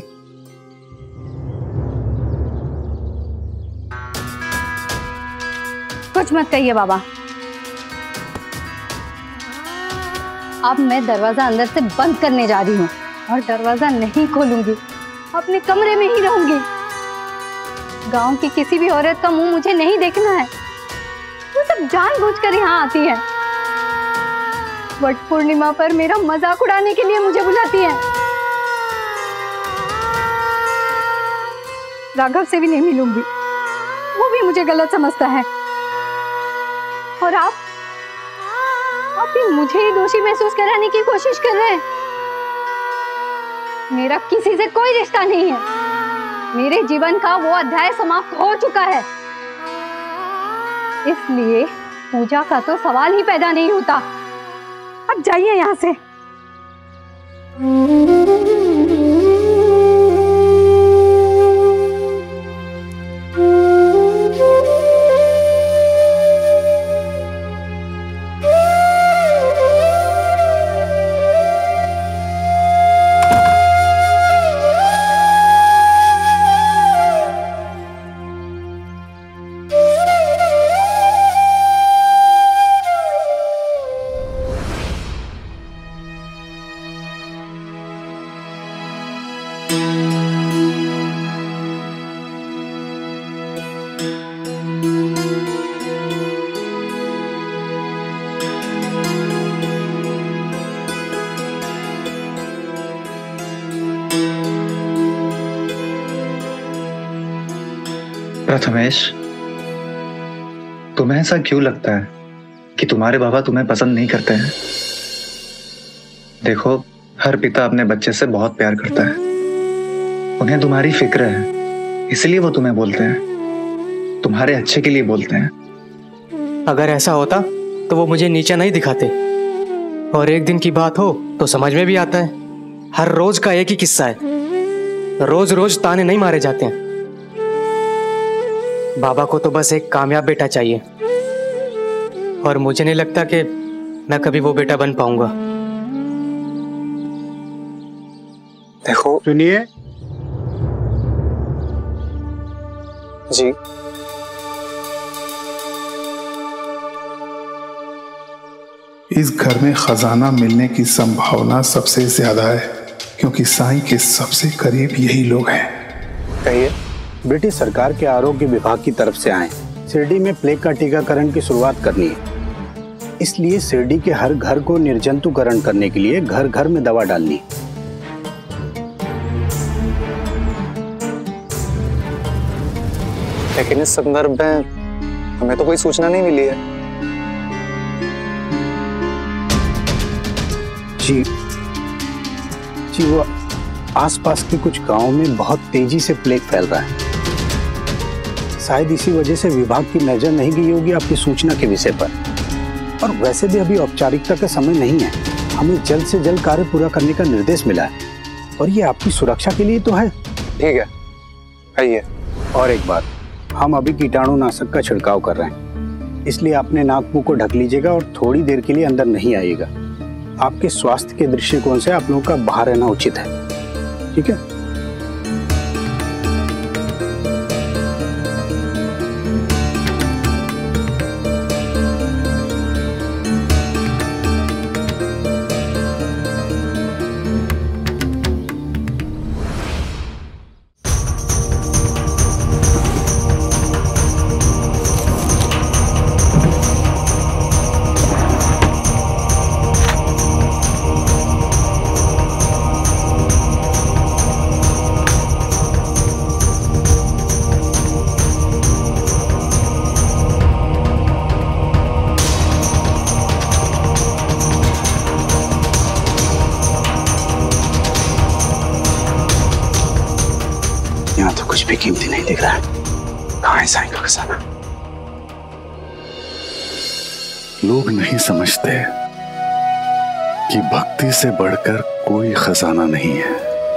कुछ मत कहिए बाबा। अब मैं दरवाजा अंदर से बंद करने जा रही हूँ और दरवाजा नहीं खोलूंगी, अपने कमरे में ही रहूंगी। गांव की किसी भी औरत का मुंह मुझे नहीं देखना है। वो सब जानबूझकर यहाँ आती है, वट पूर्णिमा पर मेरा मजाक उड़ाने के लिए मुझे बुलाती है। राघव से भी नहीं मिलूंगी, वो भी मुझे गलत समझता है। और आप भी मुझे ही दोषी महसूस कराने की कोशिश कर रहे हैं। मेरा किसी से कोई रिश्ता नहीं है। मेरे जीवन का वो अध्याय समाप्त हो चुका है, इसलिए पूजा का तो सवाल ही पैदा नहीं होता। अब जाइए यहाँ से। प्रथमेश, तुम्हें ऐसा क्यों लगता है कि तुम्हारे बाबा तुम्हें पसंद नहीं करते हैं? देखो, हर पिता अपने बच्चे से बहुत प्यार करता है। उन्हें तुम्हारी फिक्र है, इसलिए वो तुम्हें बोलते हैं, तुम्हारे अच्छे के लिए बोलते हैं। अगर ऐसा होता तो वो मुझे नीचा नहीं दिखाते। और एक दिन की बात हो तो समझ में भी आता है। हर रोज का एक ही किस्सा है, रोज रोज ताने नहीं मारे जाते हैं। बाबा को तो बस एक कामयाब बेटा चाहिए, और मुझे नहीं लगता कि मैं कभी वो बेटा बन पाऊंगा। देखो, सुनिए जी। इस घर में खजाना मिलने की संभावना सबसे ज्यादा है, क्योंकि साईं के सबसे करीब यही लोग हैं। कहिए। ब्रिटिश सरकार के आरोग्य विभाग की तरफ से आए। शिरडी में प्लेग का टीकाकरण की शुरुआत करनी है, इसलिए शिरडी के हर घर को निर्जंतुकरण करने के लिए घर घर में दवा डालनी। लेकिन इस संदर्भ में हमें तो कोई सूचना नहीं मिली है। जी, वो आसपास के कुछ गांवों में बहुत तेजी से प्लेग फैल रहा है। शायद इसी वजह से विभाग की नजर नहीं गई होगी आपकी सूचना के विषय पर। और वैसे भी अभी औपचारिकता का समय नहीं है, हमें जल्द से जल्द कार्य पूरा करने का निर्देश मिला है, और ये आपकी सुरक्षा के लिए तो है। ठीक है, आइए। और एक बात, हम अभी कीटाणुनाशक का छिड़काव कर रहे हैं, इसलिए अपने नाक मुंह को ढक लीजिएगा और थोड़ी देर के लिए अंदर नहीं आइएगा। आपके स्वास्थ्य के दृष्टिकोण से आप लोगों का बाहर रहना उचित है, ठीक है? कीमती नहीं दिख रहा है। कहाँ है साईं का खजाना? लोग नहीं समझते कि भक्ति से बढ़कर कोई खजाना नहीं है।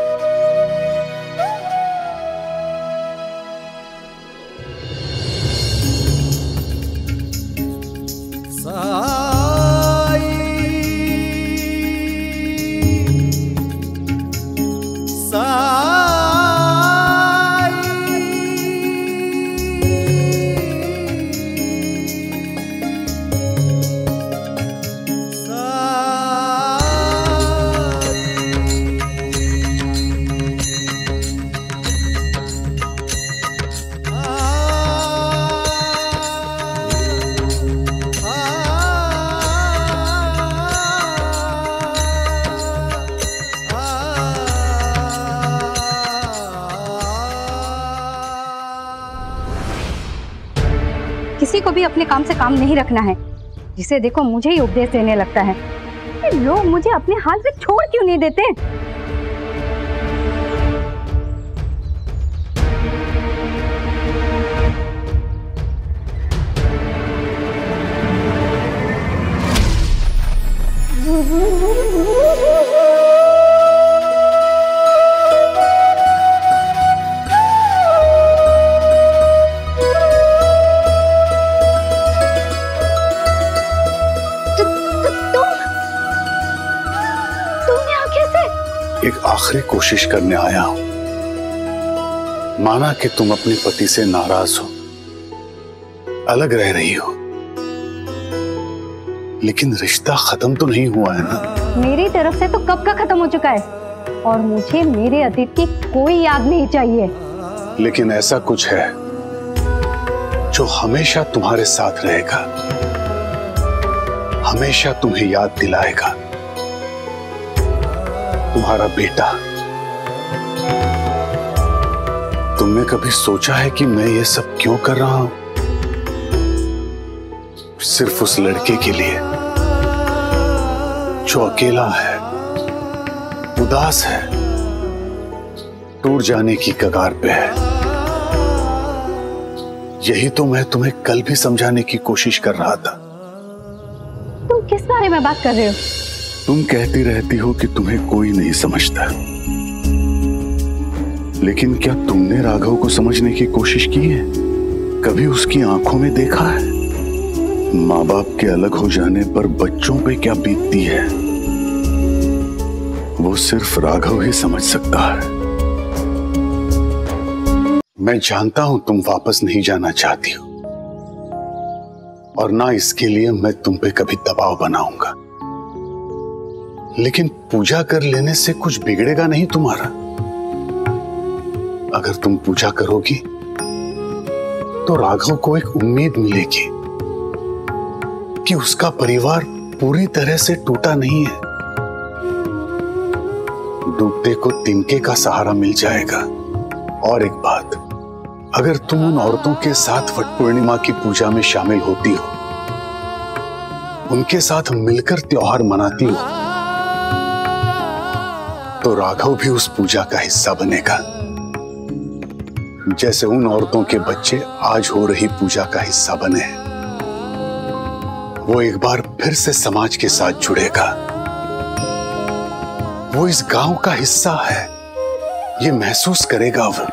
किसी को भी अपने काम से काम नहीं रखना है। जिसे देखो मुझे ही उपदेश देने लगता है। लोग मुझे अपने हाल पे छोड़ क्यों नहीं देते? एक आखिरी कोशिश करने आया हूं। माना कि तुम अपने पति से नाराज हो, अलग रह रही हो, लेकिन रिश्ता खत्म तो नहीं हुआ है ना? मेरी तरफ से तो कब का खत्म हो चुका है, और मुझे मेरे अतीत की कोई याद नहीं चाहिए। लेकिन ऐसा कुछ है जो हमेशा तुम्हारे साथ रहेगा, हमेशा तुम्हें याद दिलाएगा। तुम्हारा बेटा, तुमने कभी सोचा है कि मैं ये सब क्यों कर रहा हूं? सिर्फ उस लड़के के लिए जो अकेला है, उदास है, टूट जाने की कगार पे है। यही तो मैं तुम्हें कल भी समझाने की कोशिश कर रहा था। तुम किस बारे में बात कर रहे हो? तुम कहती रहती हो कि तुम्हें कोई नहीं समझता, लेकिन क्या तुमने राघव को समझने की कोशिश की है? कभी उसकी आंखों में देखा है माँ बाप के अलग हो जाने पर बच्चों पे क्या बीतती है? वो सिर्फ राघव ही समझ सकता है। मैं जानता हूं तुम वापस नहीं जाना चाहती हो, और ना इसके लिए मैं तुम पे कभी दबाव बनाऊंगा, लेकिन पूजा कर लेने से कुछ बिगड़ेगा नहीं तुम्हारा। अगर तुम पूजा करोगी तो राघव को एक उम्मीद मिलेगी कि उसका परिवार पूरी तरह से टूटा नहीं है। डूबते को तिनके का सहारा मिल जाएगा। और एक बात, अगर तुम उन औरतों के साथ वट पूर्णिमा की पूजा में शामिल होती हो, उनके साथ मिलकर त्योहार मनाती हो, तो राघव भी उस पूजा का हिस्सा बनेगा, जैसे उन औरतों के बच्चे आज हो रही पूजा का हिस्सा बने हैं। वो एक बार फिर से समाज के साथ जुड़ेगा। वो इस गांव का हिस्सा है, ये महसूस करेगा वो।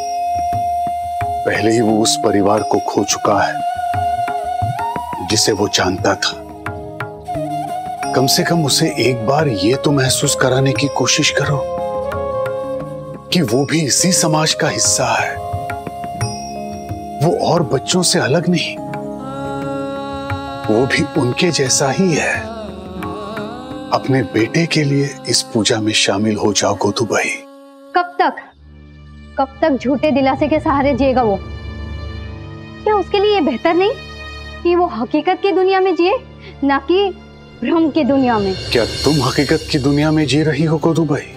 पहले ही वो उस परिवार को खो चुका है जिसे वो जानता था। कम से कम उसे एक बार ये तो महसूस कराने की कोशिश करो कि वो भी इसी समाज का हिस्सा है। वो और बच्चों से अलग नहीं, वो भी उनके जैसा ही है। अपने बेटे के लिए इस पूजा में शामिल हो जाओ गोदू भाई। कब तक झूठे दिलासे के सहारे जिएगा वो? क्या उसके लिए ये बेहतर नहीं कि वो हकीकत की दुनिया में जिए, ना कि भ्रम की दुनिया में? क्या तुम हकीकत की दुनिया में जी रही हो गोदू भाई?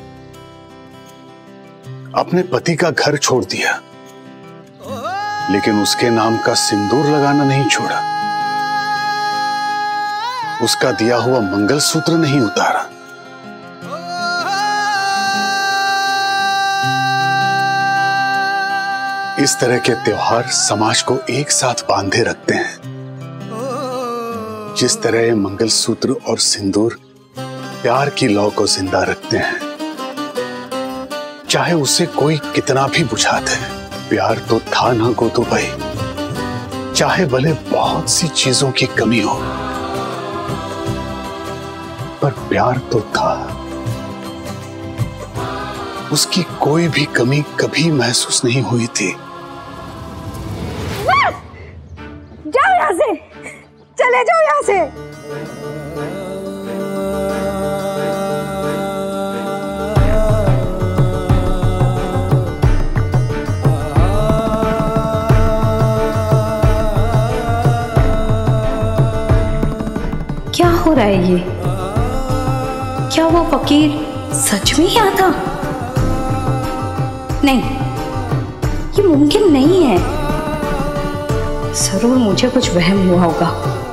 अपने पति का घर छोड़ दिया, लेकिन उसके नाम का सिंदूर लगाना नहीं छोड़ा, उसका दिया हुआ मंगलसूत्र नहीं उतारा। इस तरह के त्योहार समाज को एक साथ बांधे रखते हैं, जिस तरह ये मंगलसूत्र और सिंदूर प्यार की लौ को जिंदा रखते हैं। चाहे उसे कोई कितना भी बुझा दे, प्यार तो था ना गोदू भाई। चाहे भले बहुत सी चीजों की कमी हो, पर प्यार तो था। उसकी कोई भी कमी कभी महसूस नहीं हुई थी। जाओ यहां से, चले जाओ यहां से। क्या हो रहा है ये? क्या वो फकीर सच में यहाँ था? नहीं, ये मुमकिन नहीं है। जरूर मुझे कुछ वहम हुआ होगा।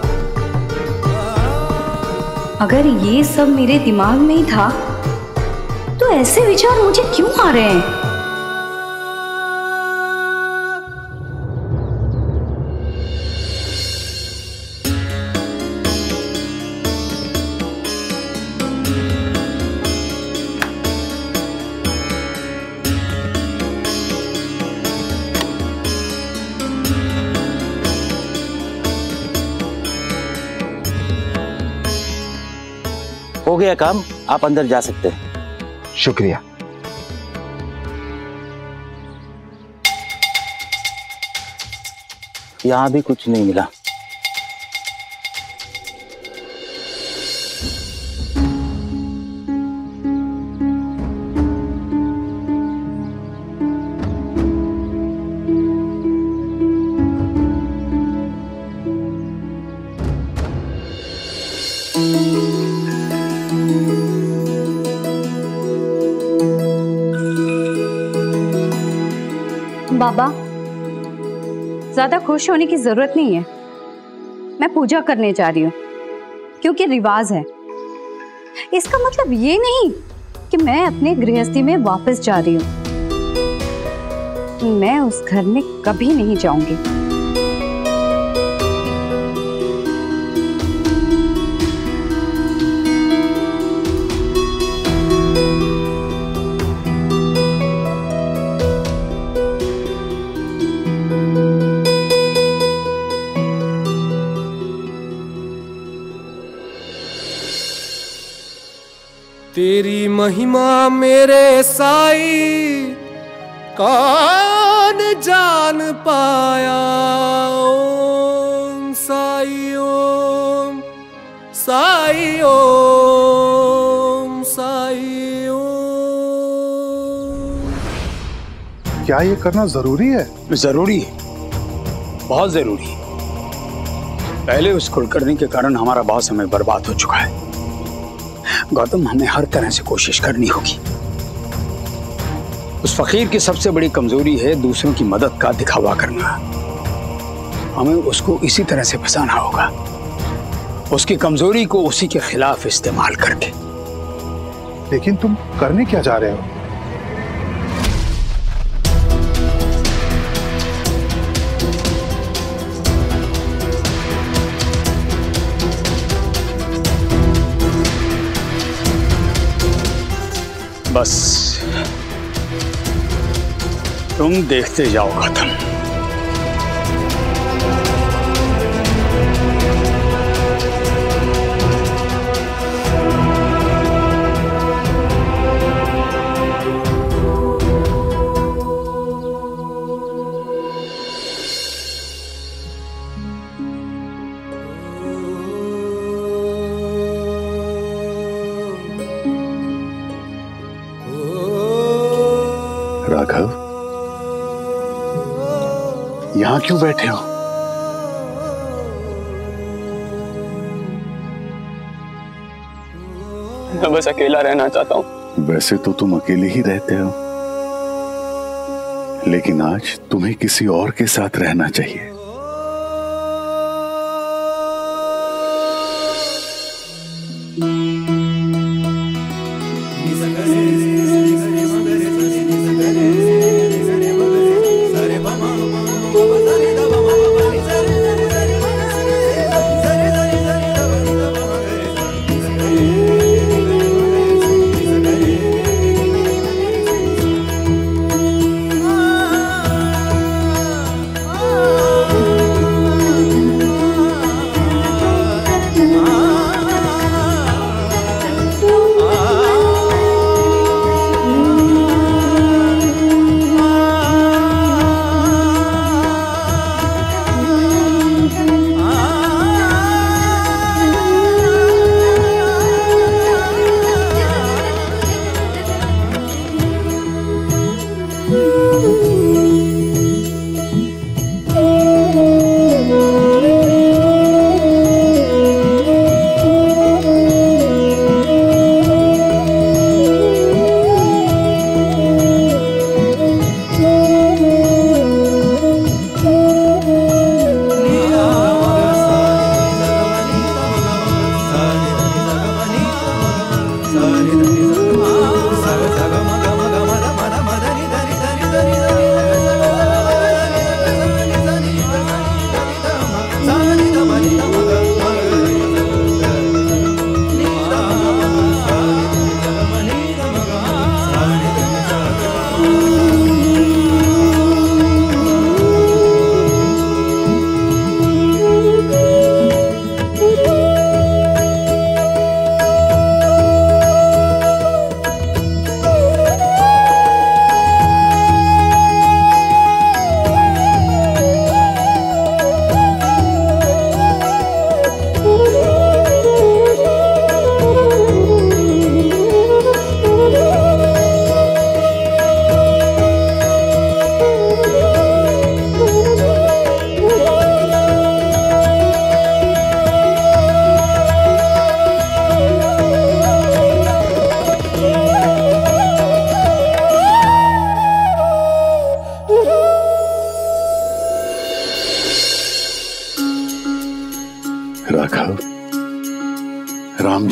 अगर ये सब मेरे दिमाग में ही था, तो ऐसे विचार मुझे क्यों आ रहे हैं? हो गया काम, आप अंदर जा सकते हैं। शुक्रिया। यहां भी कुछ नहीं मिला। बाबा, ज्यादा खुश होने की जरूरत नहीं है। मैं पूजा करने जा रही हूँ क्योंकि रिवाज है। इसका मतलब ये नहीं कि मैं अपने गृहस्थी में वापस जा रही हूँ। मैं उस घर में कभी नहीं जाऊंगी। तेरी महिमा मेरे साई कौन जान पाया। ओम साई ओम साई ओम साई ओम। क्या ये करना जरूरी है? जरूरी है, बहुत जरूरी है। पहले उस कुलकर्णी के कारण हमारा बहुत समय बर्बाद हो चुका है। गौतम, हमें हर तरह से कोशिश करनी होगी। उस फकीर की सबसे बड़ी कमजोरी है दूसरों की मदद का दिखावा करना। हमें उसको इसी तरह से फंसाना होगा, उसकी कमजोरी को उसी के खिलाफ इस्तेमाल करके। लेकिन तुम करने क्या जा रहे हो? बस तुम देखते जाओ गौतम। राघव, यहां क्यों बैठे हो? मैं बस अकेला रहना चाहता हूं। वैसे तो तुम अकेले ही रहते हो, लेकिन आज तुम्हें किसी और के साथ रहना चाहिए।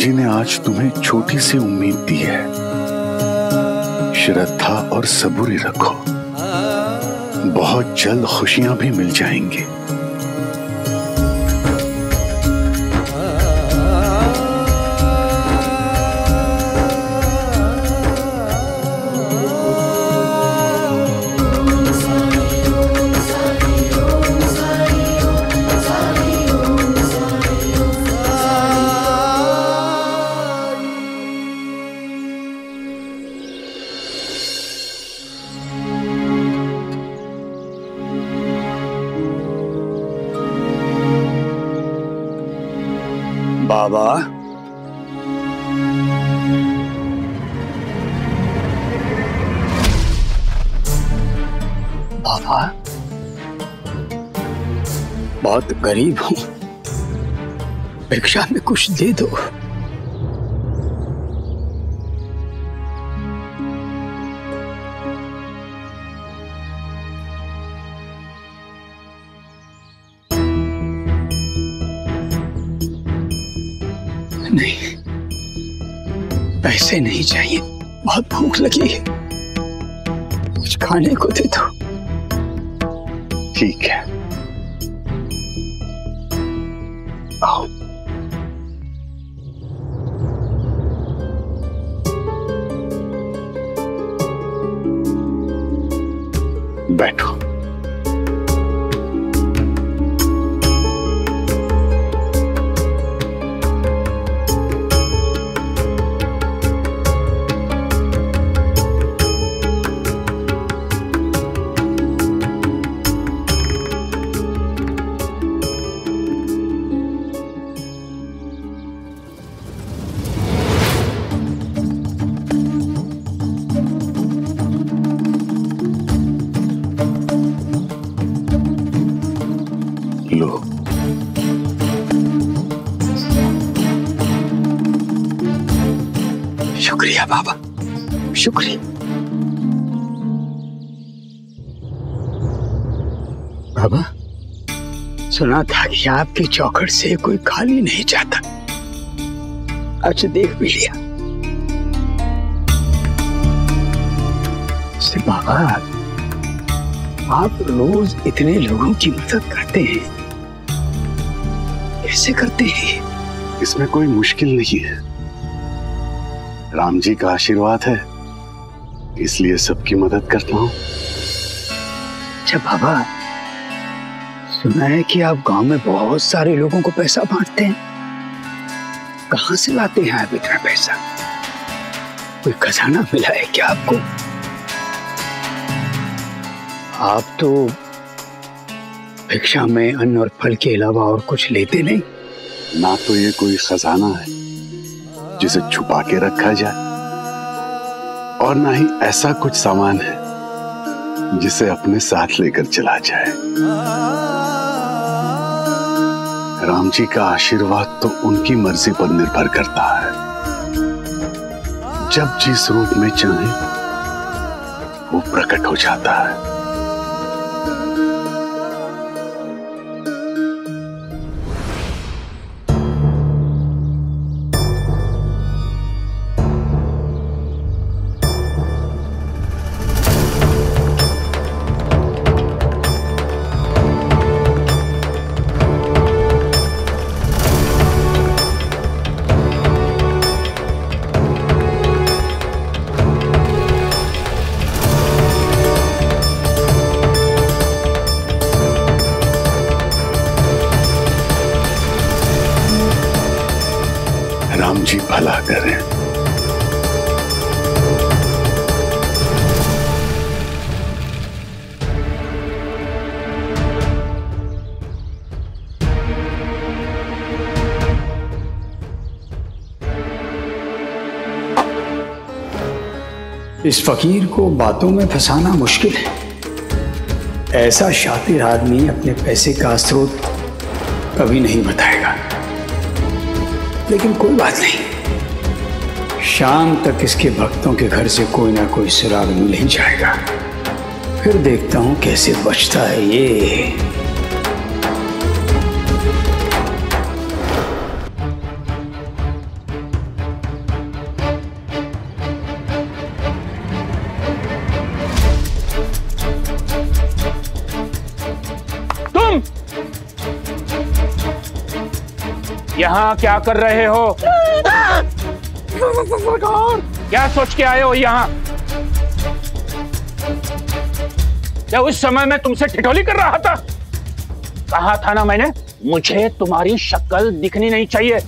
जी ने आज तुम्हें छोटी सी उम्मीद दी है। श्रद्धा और सबूरी रखो, बहुत जल्द खुशियां भी मिल जाएंगी। बाबा, बाबा, बहुत गरीब हूं, भिक्षा में कुछ दे दो। नहीं, पैसे नहीं चाहिए, बहुत भूख लगी है, कुछ खाने को दे दो। ठीक है, आओ। बैठो। शुक्रिया बाबा, शुक्रिया। बाबा, सुना था कि आपकी चौखट से कोई खाली नहीं जाता, आज देख भी लिया। से बाबा, आप रोज इतने लोगों की मदद करते हैं, कैसे करते हैं? इसमें कोई मुश्किल नहीं है, राम जी का आशीर्वाद है, इसलिए सबकी मदद करता हूं। अच्छा बाबा, सुना है कि आप गांव में बहुत सारे लोगों को पैसा बांटते हैं, कहां से लाते हैं आप इतना पैसा? कोई खजाना मिला है क्या आपको? आप तो भिक्षा में अन्न और फल के अलावा और कुछ लेते नहीं। ना तो ये कोई खजाना है जिसे छुपा के रखा जाए, और ना ही ऐसा कुछ सामान है जिसे अपने साथ लेकर चला जाए। राम जी का आशीर्वाद तो उनकी मर्जी पर निर्भर करता है, जब जिस रूप में चाहे वो प्रकट हो जाता है। राम जी भला करें। इस फकीर को बातों में फंसाना मुश्किल है। ऐसा शातिर आदमी अपने पैसे का स्रोत कभी नहीं बताएगा। लेकिन कोई बात नहीं, शाम तक इसके भक्तों के घर से कोई ना कोई सुराग मिल ही जाएगा। फिर देखता हूं कैसे बचता है ये। यहाँ क्या कर रहे हो? सरकार, क्या सोच के आए हो यहाँ? क्या उस समय मैं तुमसे ठिठोली कर रहा था? कहा था ना मैंने, मुझे तुम्हारी शक्ल दिखनी नहीं चाहिए।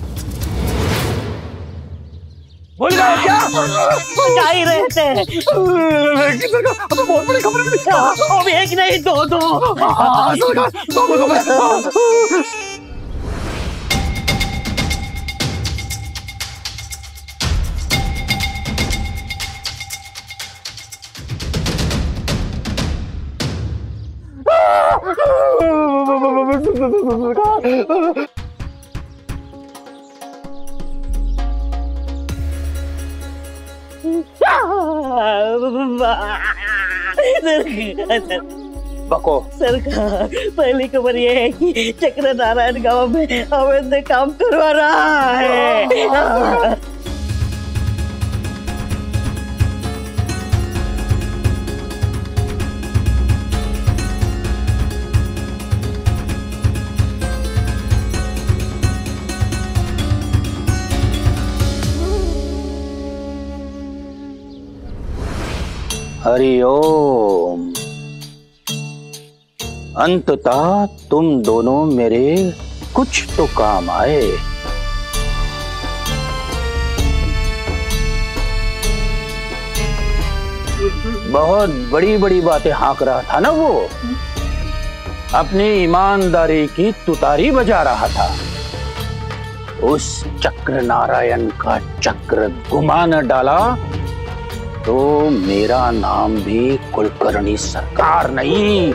भूल गए क्या? जा ही रहे थे। बहुत बड़ी खबर है। अब एक नहीं दो। सरकार, बको। सरकार, पहली खबर ये है कि चक्र नारायण गांव में अवैध काम करवा रहा है। हरिओम। अंततः तुम दोनों मेरे कुछ तो काम आए। बहुत बड़ी बड़ी बातें हाँक रहा था ना वो, अपनी ईमानदारी की तुतारी बजा रहा था। उस चक्र नारायण का चक्र घुमा न डाला तो मेरा नाम भी कुलकर्णी सरकार नहीं।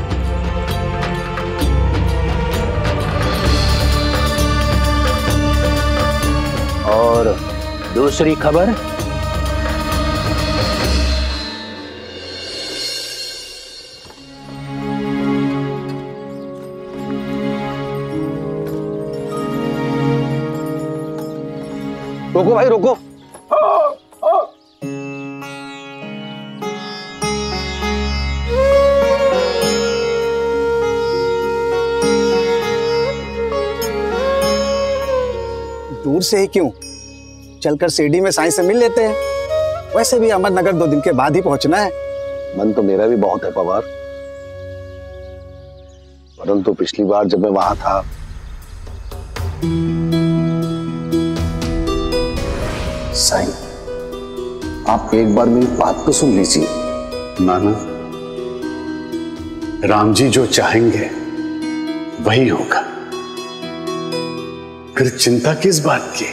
और दूसरी खबर, रोको भाई रोको। दूर से ही क्यों, चलकर शिरडी में साईं से मिल लेते हैं। वैसे भी अहमदनगर 2 दिन के बाद ही पहुंचना है। मन तो मेरा भी बहुत है पवार, परंतु पिछली बार जब मैं वहां था साईं, आप एक बार मेरी बात तो सुन लीजिए। नाना, राम जी जो चाहेंगे वही होगा, फिर चिंता किस बात की?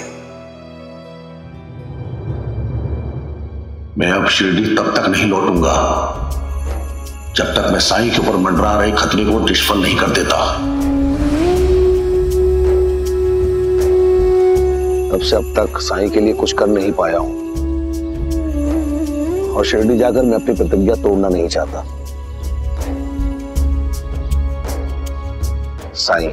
मैं अब शिरडी तब तक नहीं लौटूंगा जब तक मैं साईं के ऊपर मंडरा रहे खतरे को निष्फल नहीं कर देता। तब से अब तक साईं के लिए कुछ कर नहीं पाया हूं, और शिरडी जाकर मैं अपनी प्रतिज्ञा तोड़ना नहीं चाहता। साईं,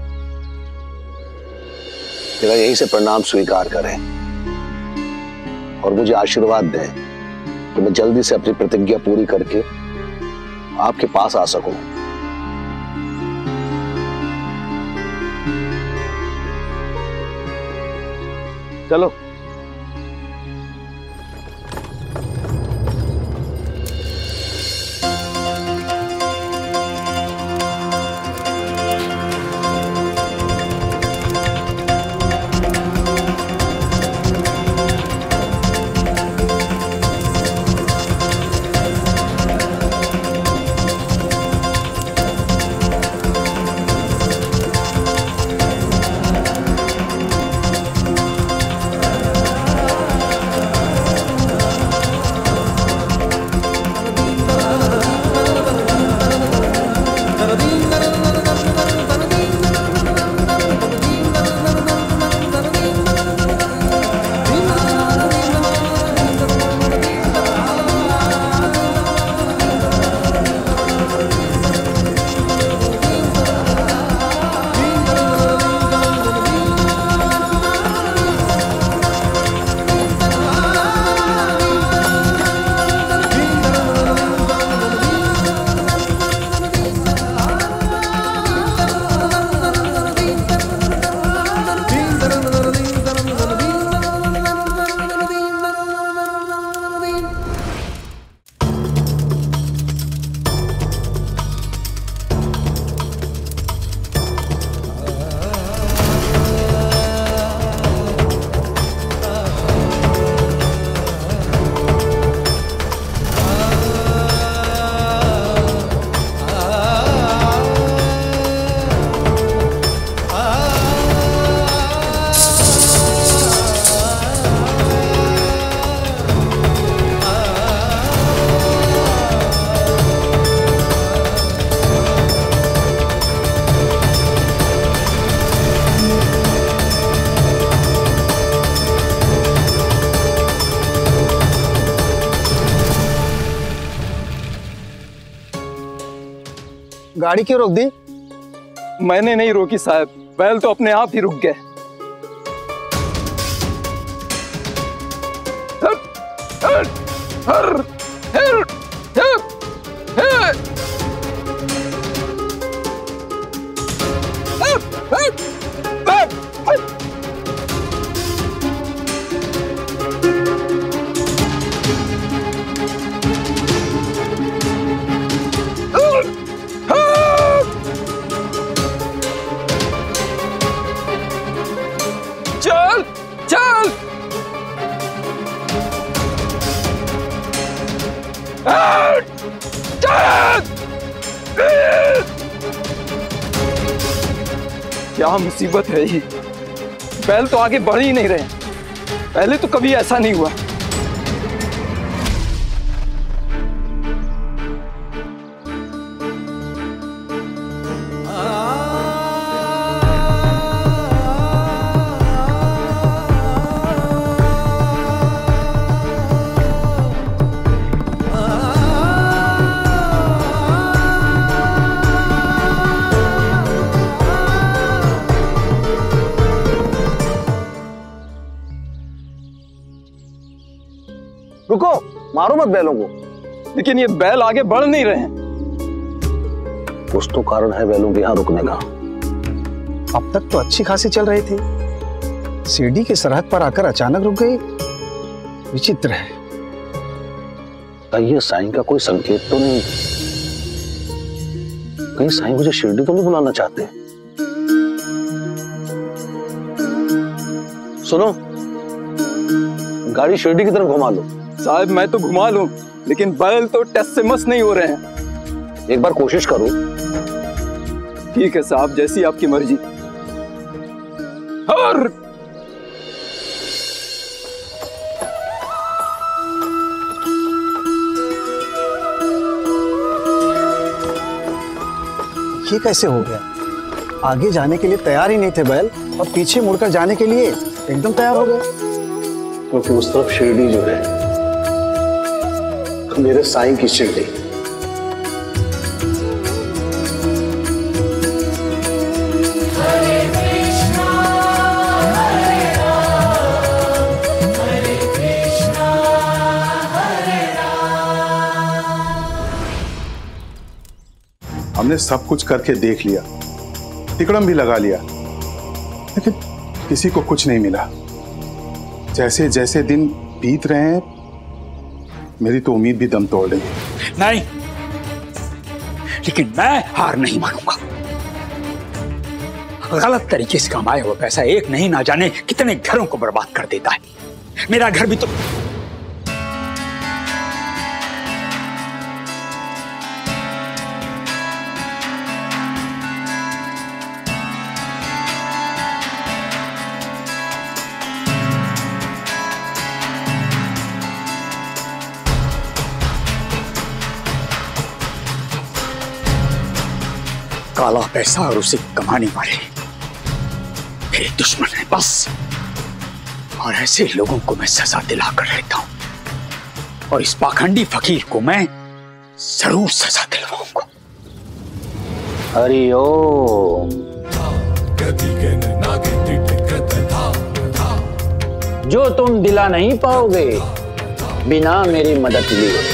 मेरा यहीं से प्रणाम स्वीकार करें और मुझे आशीर्वाद दें कि मैं जल्दी से अपनी प्रतिज्ञा पूरी करके आपके पास आ सकूं। चलो। गाड़ी क्यों रोक दी? मैंने नहीं रोकी साहब, बैल तो अपने आप ही रुक गए। चल चल क्या मुसीबत है ये, बैल तो आगे बढ़ ही नहीं रहे। पहले तो कभी ऐसा नहीं हुआ। रुको, मारो मत बैलों को। लेकिन ये बैल आगे बढ़ नहीं रहे हैं। कुछ तो कारण है बैलों के यहाँ रुकने का। अब तक तो अच्छी खासी चल रही थी, शिरडी की सरहद पर आकर अचानक रुक गई। विचित्र है। ये साईं का कोई संकेत तो नहीं? कहीं साईं मुझे शिरडी तो नहीं बुलाना चाहते? सुनो, गाड़ी शिरडी की तरफ घुमा लो। साहब मैं तो घुमा लूं, लेकिन बैल तो टेस्ट से मस नहीं हो रहे हैं। एक बार कोशिश करो। ठीक है साहब, जैसी आपकी मर्जी। और ये कैसे हो गया? आगे जाने के लिए तैयार ही नहीं थे बैल, और पीछे मुड़कर जाने के लिए एकदम तैयार हो गए। क्योंकि उस तरफ शिरडी जो है, मेरे साईं की शिरडी। हमने सब कुछ करके देख लिया, तिकड़म भी लगा लिया, लेकिन किसी को कुछ नहीं मिला। जैसे जैसे दिन बीत रहे हैं, मेरी तो उम्मीद भी दम तोड़ रही है। नहीं, लेकिन मैं हार नहीं मानूंगा। गलत तरीके से कमाया हुआ पैसा एक नहीं ना जाने कितने घरों को बर्बाद कर देता है। मेरा घर भी तो काला पैसा और उसे कमाने वाले मेरे दुश्मन है बस। और ऐसे लोगों को मैं सजा दिलाकर रहता हूं, और इस पाखंडी फकीर को मैं जरूर सजा दिलवाऊंगा। हरिओम। जो तुम दिला नहीं पाओगे बिना मेरी मदद लिए।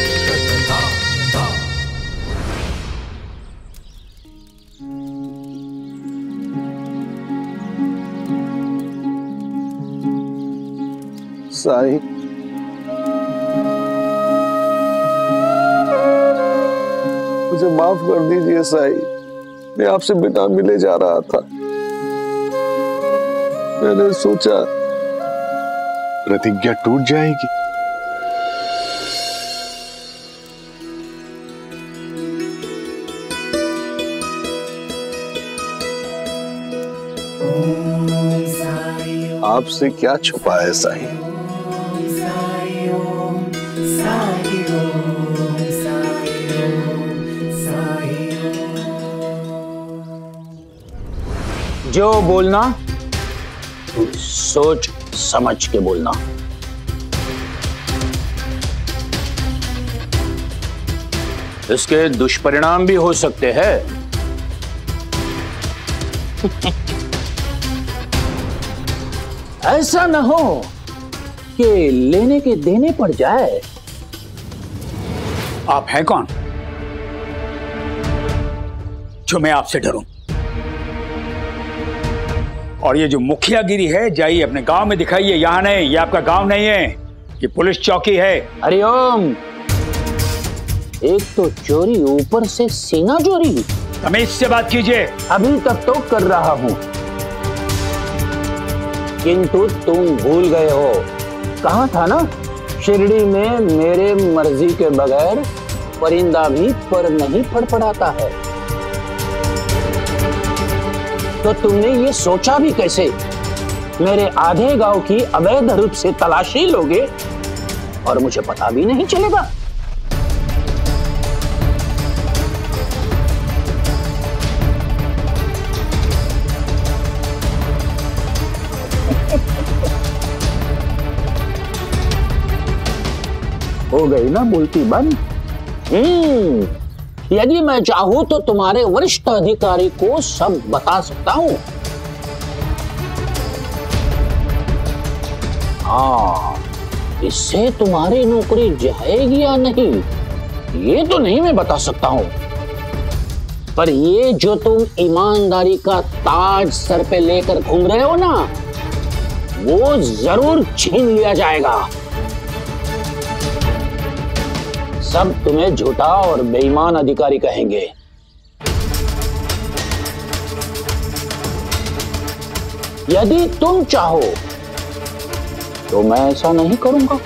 साई, मुझे माफ कर दीजिए साई, मैं आपसे बिना मिले जा रहा था। मैंने सोचा प्रतिज्ञा टूट जाएगी। आपसे क्या छुपा है साई? जो बोलना सोच समझ के बोलना। इसके दुष्परिणाम भी हो सकते हैं। ऐसा न हो कि लेने के देने पड़ जाए। आप हैं कौन जो मैं आपसे डरूं? और ये जो मुखियागिरी है, जाइए अपने गांव में दिखाइए। यहां नहीं, ये आपका गांव नहीं है, ये पुलिस चौकी है। हरिओम। एक तो चोरी, ऊपर से सीना चोरी। तमीज से बात कीजिए। अभी तक तो कर रहा हूं, किंतु तुम भूल गए हो। कहा था ना, शिरडी में मेरे मर्जी के बगैर परिंदा भी पर नहीं फड़फड़ाता है। तो तुमने ये सोचा भी कैसे मेरे आधे गांव की अवैध रूप से तलाशी लोगे और मुझे पता भी नहीं चलेगा? हो गई ना बोलती बंद। यदि मैं चाहूं तो तुम्हारे वरिष्ठ अधिकारी को सब बता सकता हूं। हाँ, इससे तुम्हारी नौकरी जाएगी या नहीं ये तो नहीं मैं बता सकता हूं, पर ये जो तुम ईमानदारी का ताज सर पे लेकर घूम रहे हो ना, वो जरूर छीन लिया जाएगा। सब तुम्हें झूठा और बेईमान अधिकारी कहेंगे। यदि तुम चाहो तो मैं ऐसा नहीं करूंगा।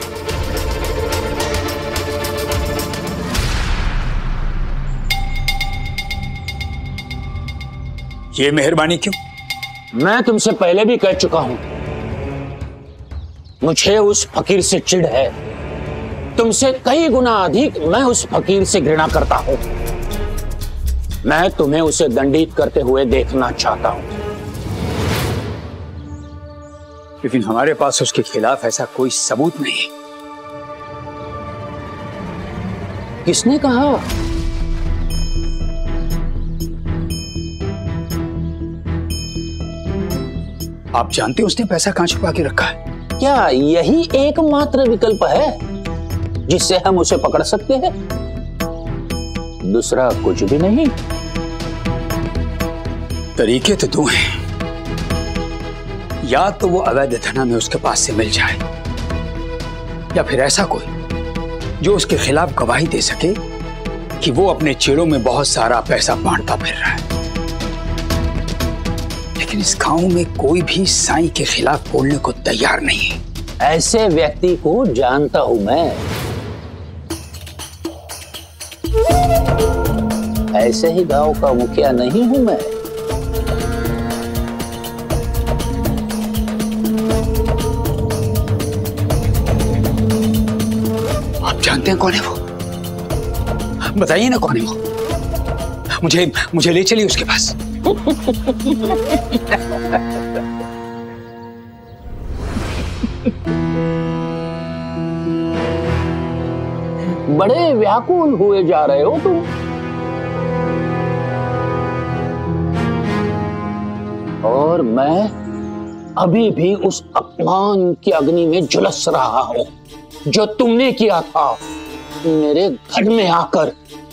ये मेहरबानी क्यों? मैं तुमसे पहले भी कह चुका हूं, मुझे उस फकीर से चिढ़ है। तुमसे कई गुना अधिक मैं उस फकीर से घृणा करता हूं। मैं तुम्हें उसे दंडित करते हुए देखना चाहता हूं। लेकिन हमारे पास उसके खिलाफ ऐसा कोई सबूत नहीं है। किसने कहा? आप जानते हैं उसने पैसा कहां छुपा के रखा है? क्या यही एकमात्र विकल्प है जिससे हम उसे पकड़ सकते हैं? दूसरा कुछ भी नहीं। तरीके तो दो हैं, या तो वो अवैध धन में उसके पास से मिल जाए, या फिर ऐसा कोई जो उसके खिलाफ गवाही दे सके कि वो अपने चेड़ों में बहुत सारा पैसा बांटता फिर रहा है। लेकिन इस गांव में कोई भी साईं के खिलाफ बोलने को तैयार नहीं है। ऐसे व्यक्ति को जानता हूं मैं। ऐसे ही गांव का मुखिया नहीं हूं मैं। आप जानते हैं कौन है वो? बताइए ना कौन है वो। मुझे ले चलिए उसके पास। बड़े व्याकुल हुए जा रहे हो तुम। और मैं अभी भी उस अपमान की अग्नि में झुलस रहा हूं जो तुमने किया था मेरे घर में आकर।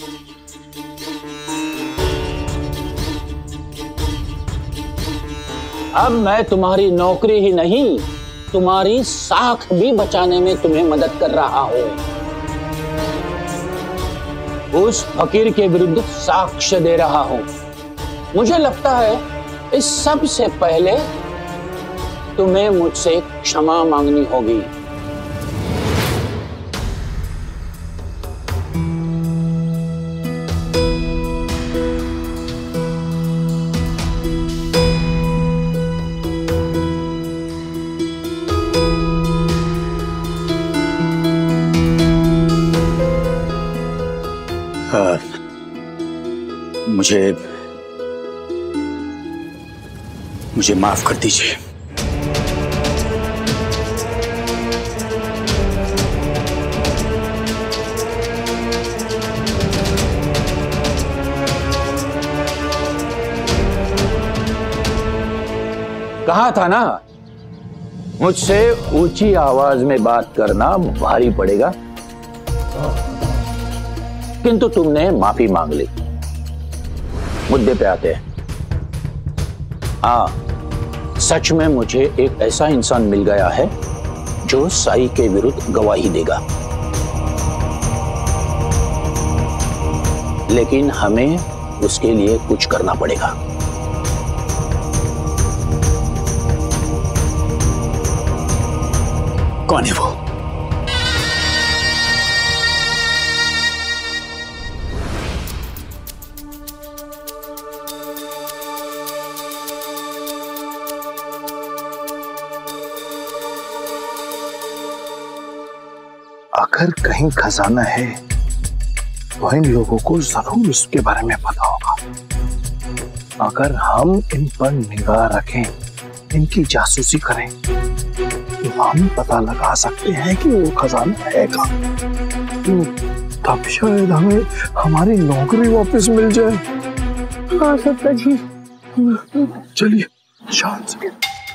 अब मैं तुम्हारी नौकरी ही नहीं, तुम्हारी साख भी बचाने में तुम्हें मदद कर रहा हूं। उस फकीर के विरुद्ध साक्ष्य दे रहा हूं। मुझे लगता है इस सब से पहले तुम्हें मुझसे क्षमा मांगनी होगी। मुझे माफ कर दीजिए। कहा था ना, मुझसे ऊंची आवाज में बात करना भारी पड़ेगा, किंतु तुमने माफी मांग ली। मुद्दे पे आते हैं। हाँ, सच में मुझे एक ऐसा इंसान मिल गया है जो साई के विरुद्ध गवाही देगा, लेकिन हमें उसके लिए कुछ करना पड़ेगा। कौन है वो? अगर कहीं खजाना है तो इन लोगों को जरूर इसके बारे में पता होगा। अगर हम इन पर निगाह रखें, इनकी जासूसी करें, तो हम पता लगा सकते हैं कि वो खजाना है कहाँ। तब शायद हमें हमारी नौकरी वापस मिल जाए। हाँ सत्ता जी, चलिए शांत से।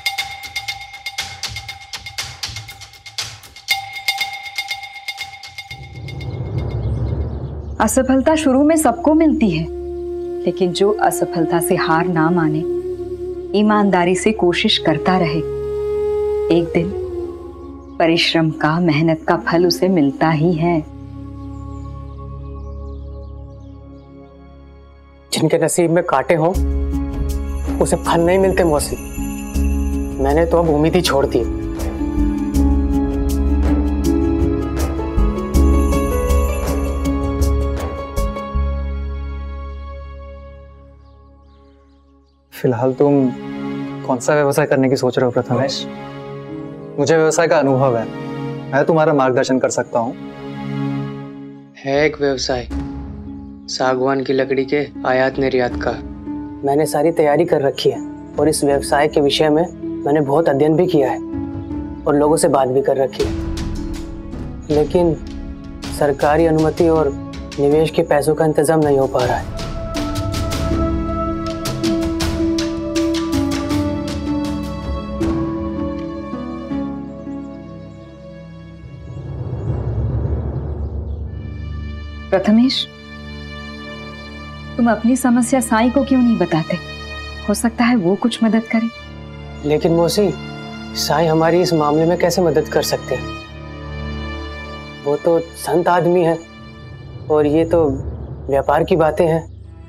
असफलता शुरू में सबको मिलती है, लेकिन जो असफलता से हार ना माने, ईमानदारी से कोशिश करता रहे, एक दिन परिश्रम का, मेहनत का फल उसे मिलता ही है। जिनके नसीब में कांटे हों, उसे फल नहीं मिलते मौसी। मैंने तो अब उम्मीद ही छोड़ दी। फिलहाल तुम कौन सा व्यवसाय करने की सोच रहे हो प्रथमेश? मुझे व्यवसाय का अनुभव है, मैं तुम्हारा मार्गदर्शन कर सकता हूँ। है एक व्यवसाय, सागवान की लकड़ी के आयात निर्यात का। मैंने सारी तैयारी कर रखी है और इस व्यवसाय के विषय में मैंने बहुत अध्ययन भी किया है और लोगों से बात भी कर रखी है, लेकिन सरकारी अनुमति और निवेश के पैसों का इंतजाम नहीं हो पा रहा है। प्रथमेश, तुम अपनी समस्या साई को क्यों नहीं बताते? हो सकता है वो कुछ मदद करे। लेकिन मौसी, साई हमारी इस मामले में कैसे मदद कर सकते हैं? वो तो संत आदमी है और ये तो व्यापार की बातें हैं।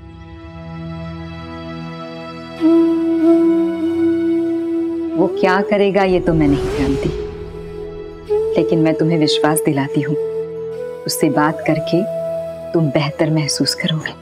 वो क्या करेगा ये तो मैं नहीं जानती, लेकिन मैं तुम्हें विश्वास दिलाती हूँ, उससे बात करके तुम बेहतर महसूस करोगे।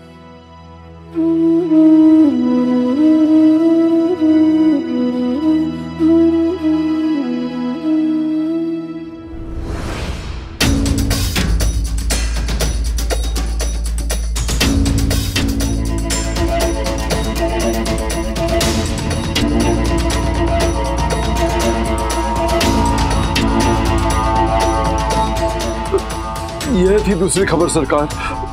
ये थी दूसरी खबर सरकार।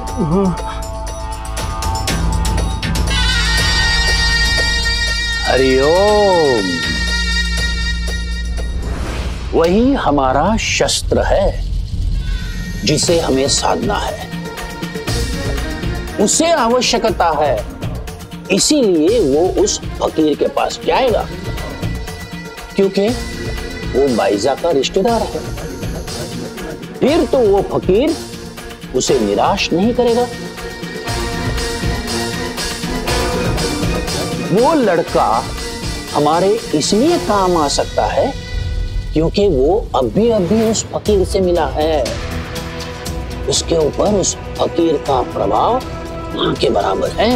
हरिओम। वही हमारा शस्त्र है जिसे हमें साधना है, उसे आवश्यकता है, इसीलिए वो उस फकीर के पास जाएगा, क्योंकि वो बाइजा का रिश्तेदार है। फिर तो वो फकीर उसे निराश नहीं करेगा। वो लड़का हमारे इसलिए काम आ सकता है क्योंकि वो अभी उस फकीर से मिला है। उसके ऊपर उस फकीर का प्रभाव मां के बराबर है।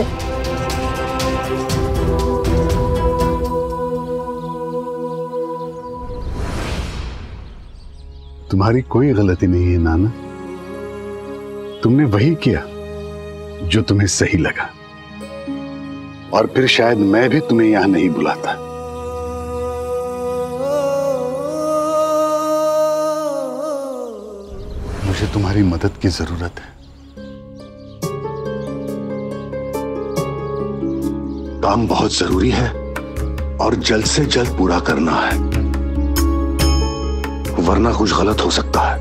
तुम्हारी कोई गलती नहीं है नाना, तुमने वही किया जो तुम्हें सही लगा, और फिर शायद मैं भी तुम्हें यहां नहीं बुलाता। मुझे तुम्हारी मदद की जरूरत है। काम बहुत जरूरी है और जल्द से जल्द पूरा करना है, वरना कुछ गलत हो सकता है।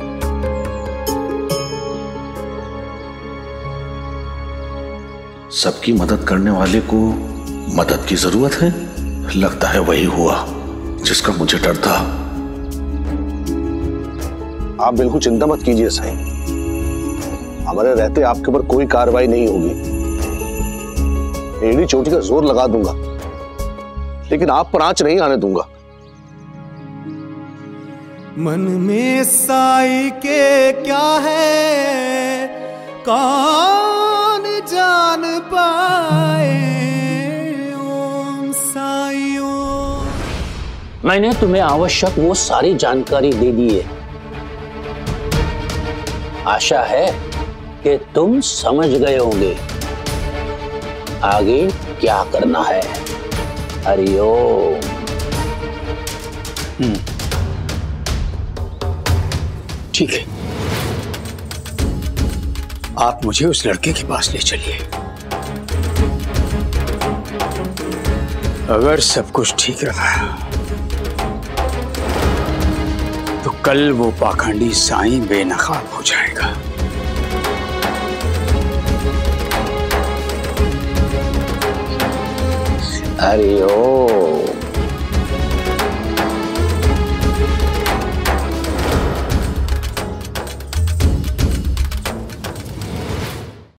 सबकी मदद करने वाले को मदद की जरूरत है। लगता है वही हुआ जिसका मुझे डर था। आप बिल्कुल चिंता मत कीजिए साईं, हमारे रहते आपके ऊपर कोई कार्रवाई नहीं होगी। एड़ी चोटी का जोर लगा दूंगा, लेकिन आप पर आंच नहीं आने दूंगा। मन में साई के क्या है कौन जान पाए। ओम साई ओम। मैंने तुम्हें आवश्यक वो सारी जानकारी दे दी है। आशा है कि तुम समझ गए होंगे आगे क्या करना है। हरिओम। ठीक है, आप मुझे उस लड़के के पास ले चलिए। अगर सब कुछ ठीक रहा तो कल वो पाखंडी साईं बेनकाब हो जाएगा। हरिओम।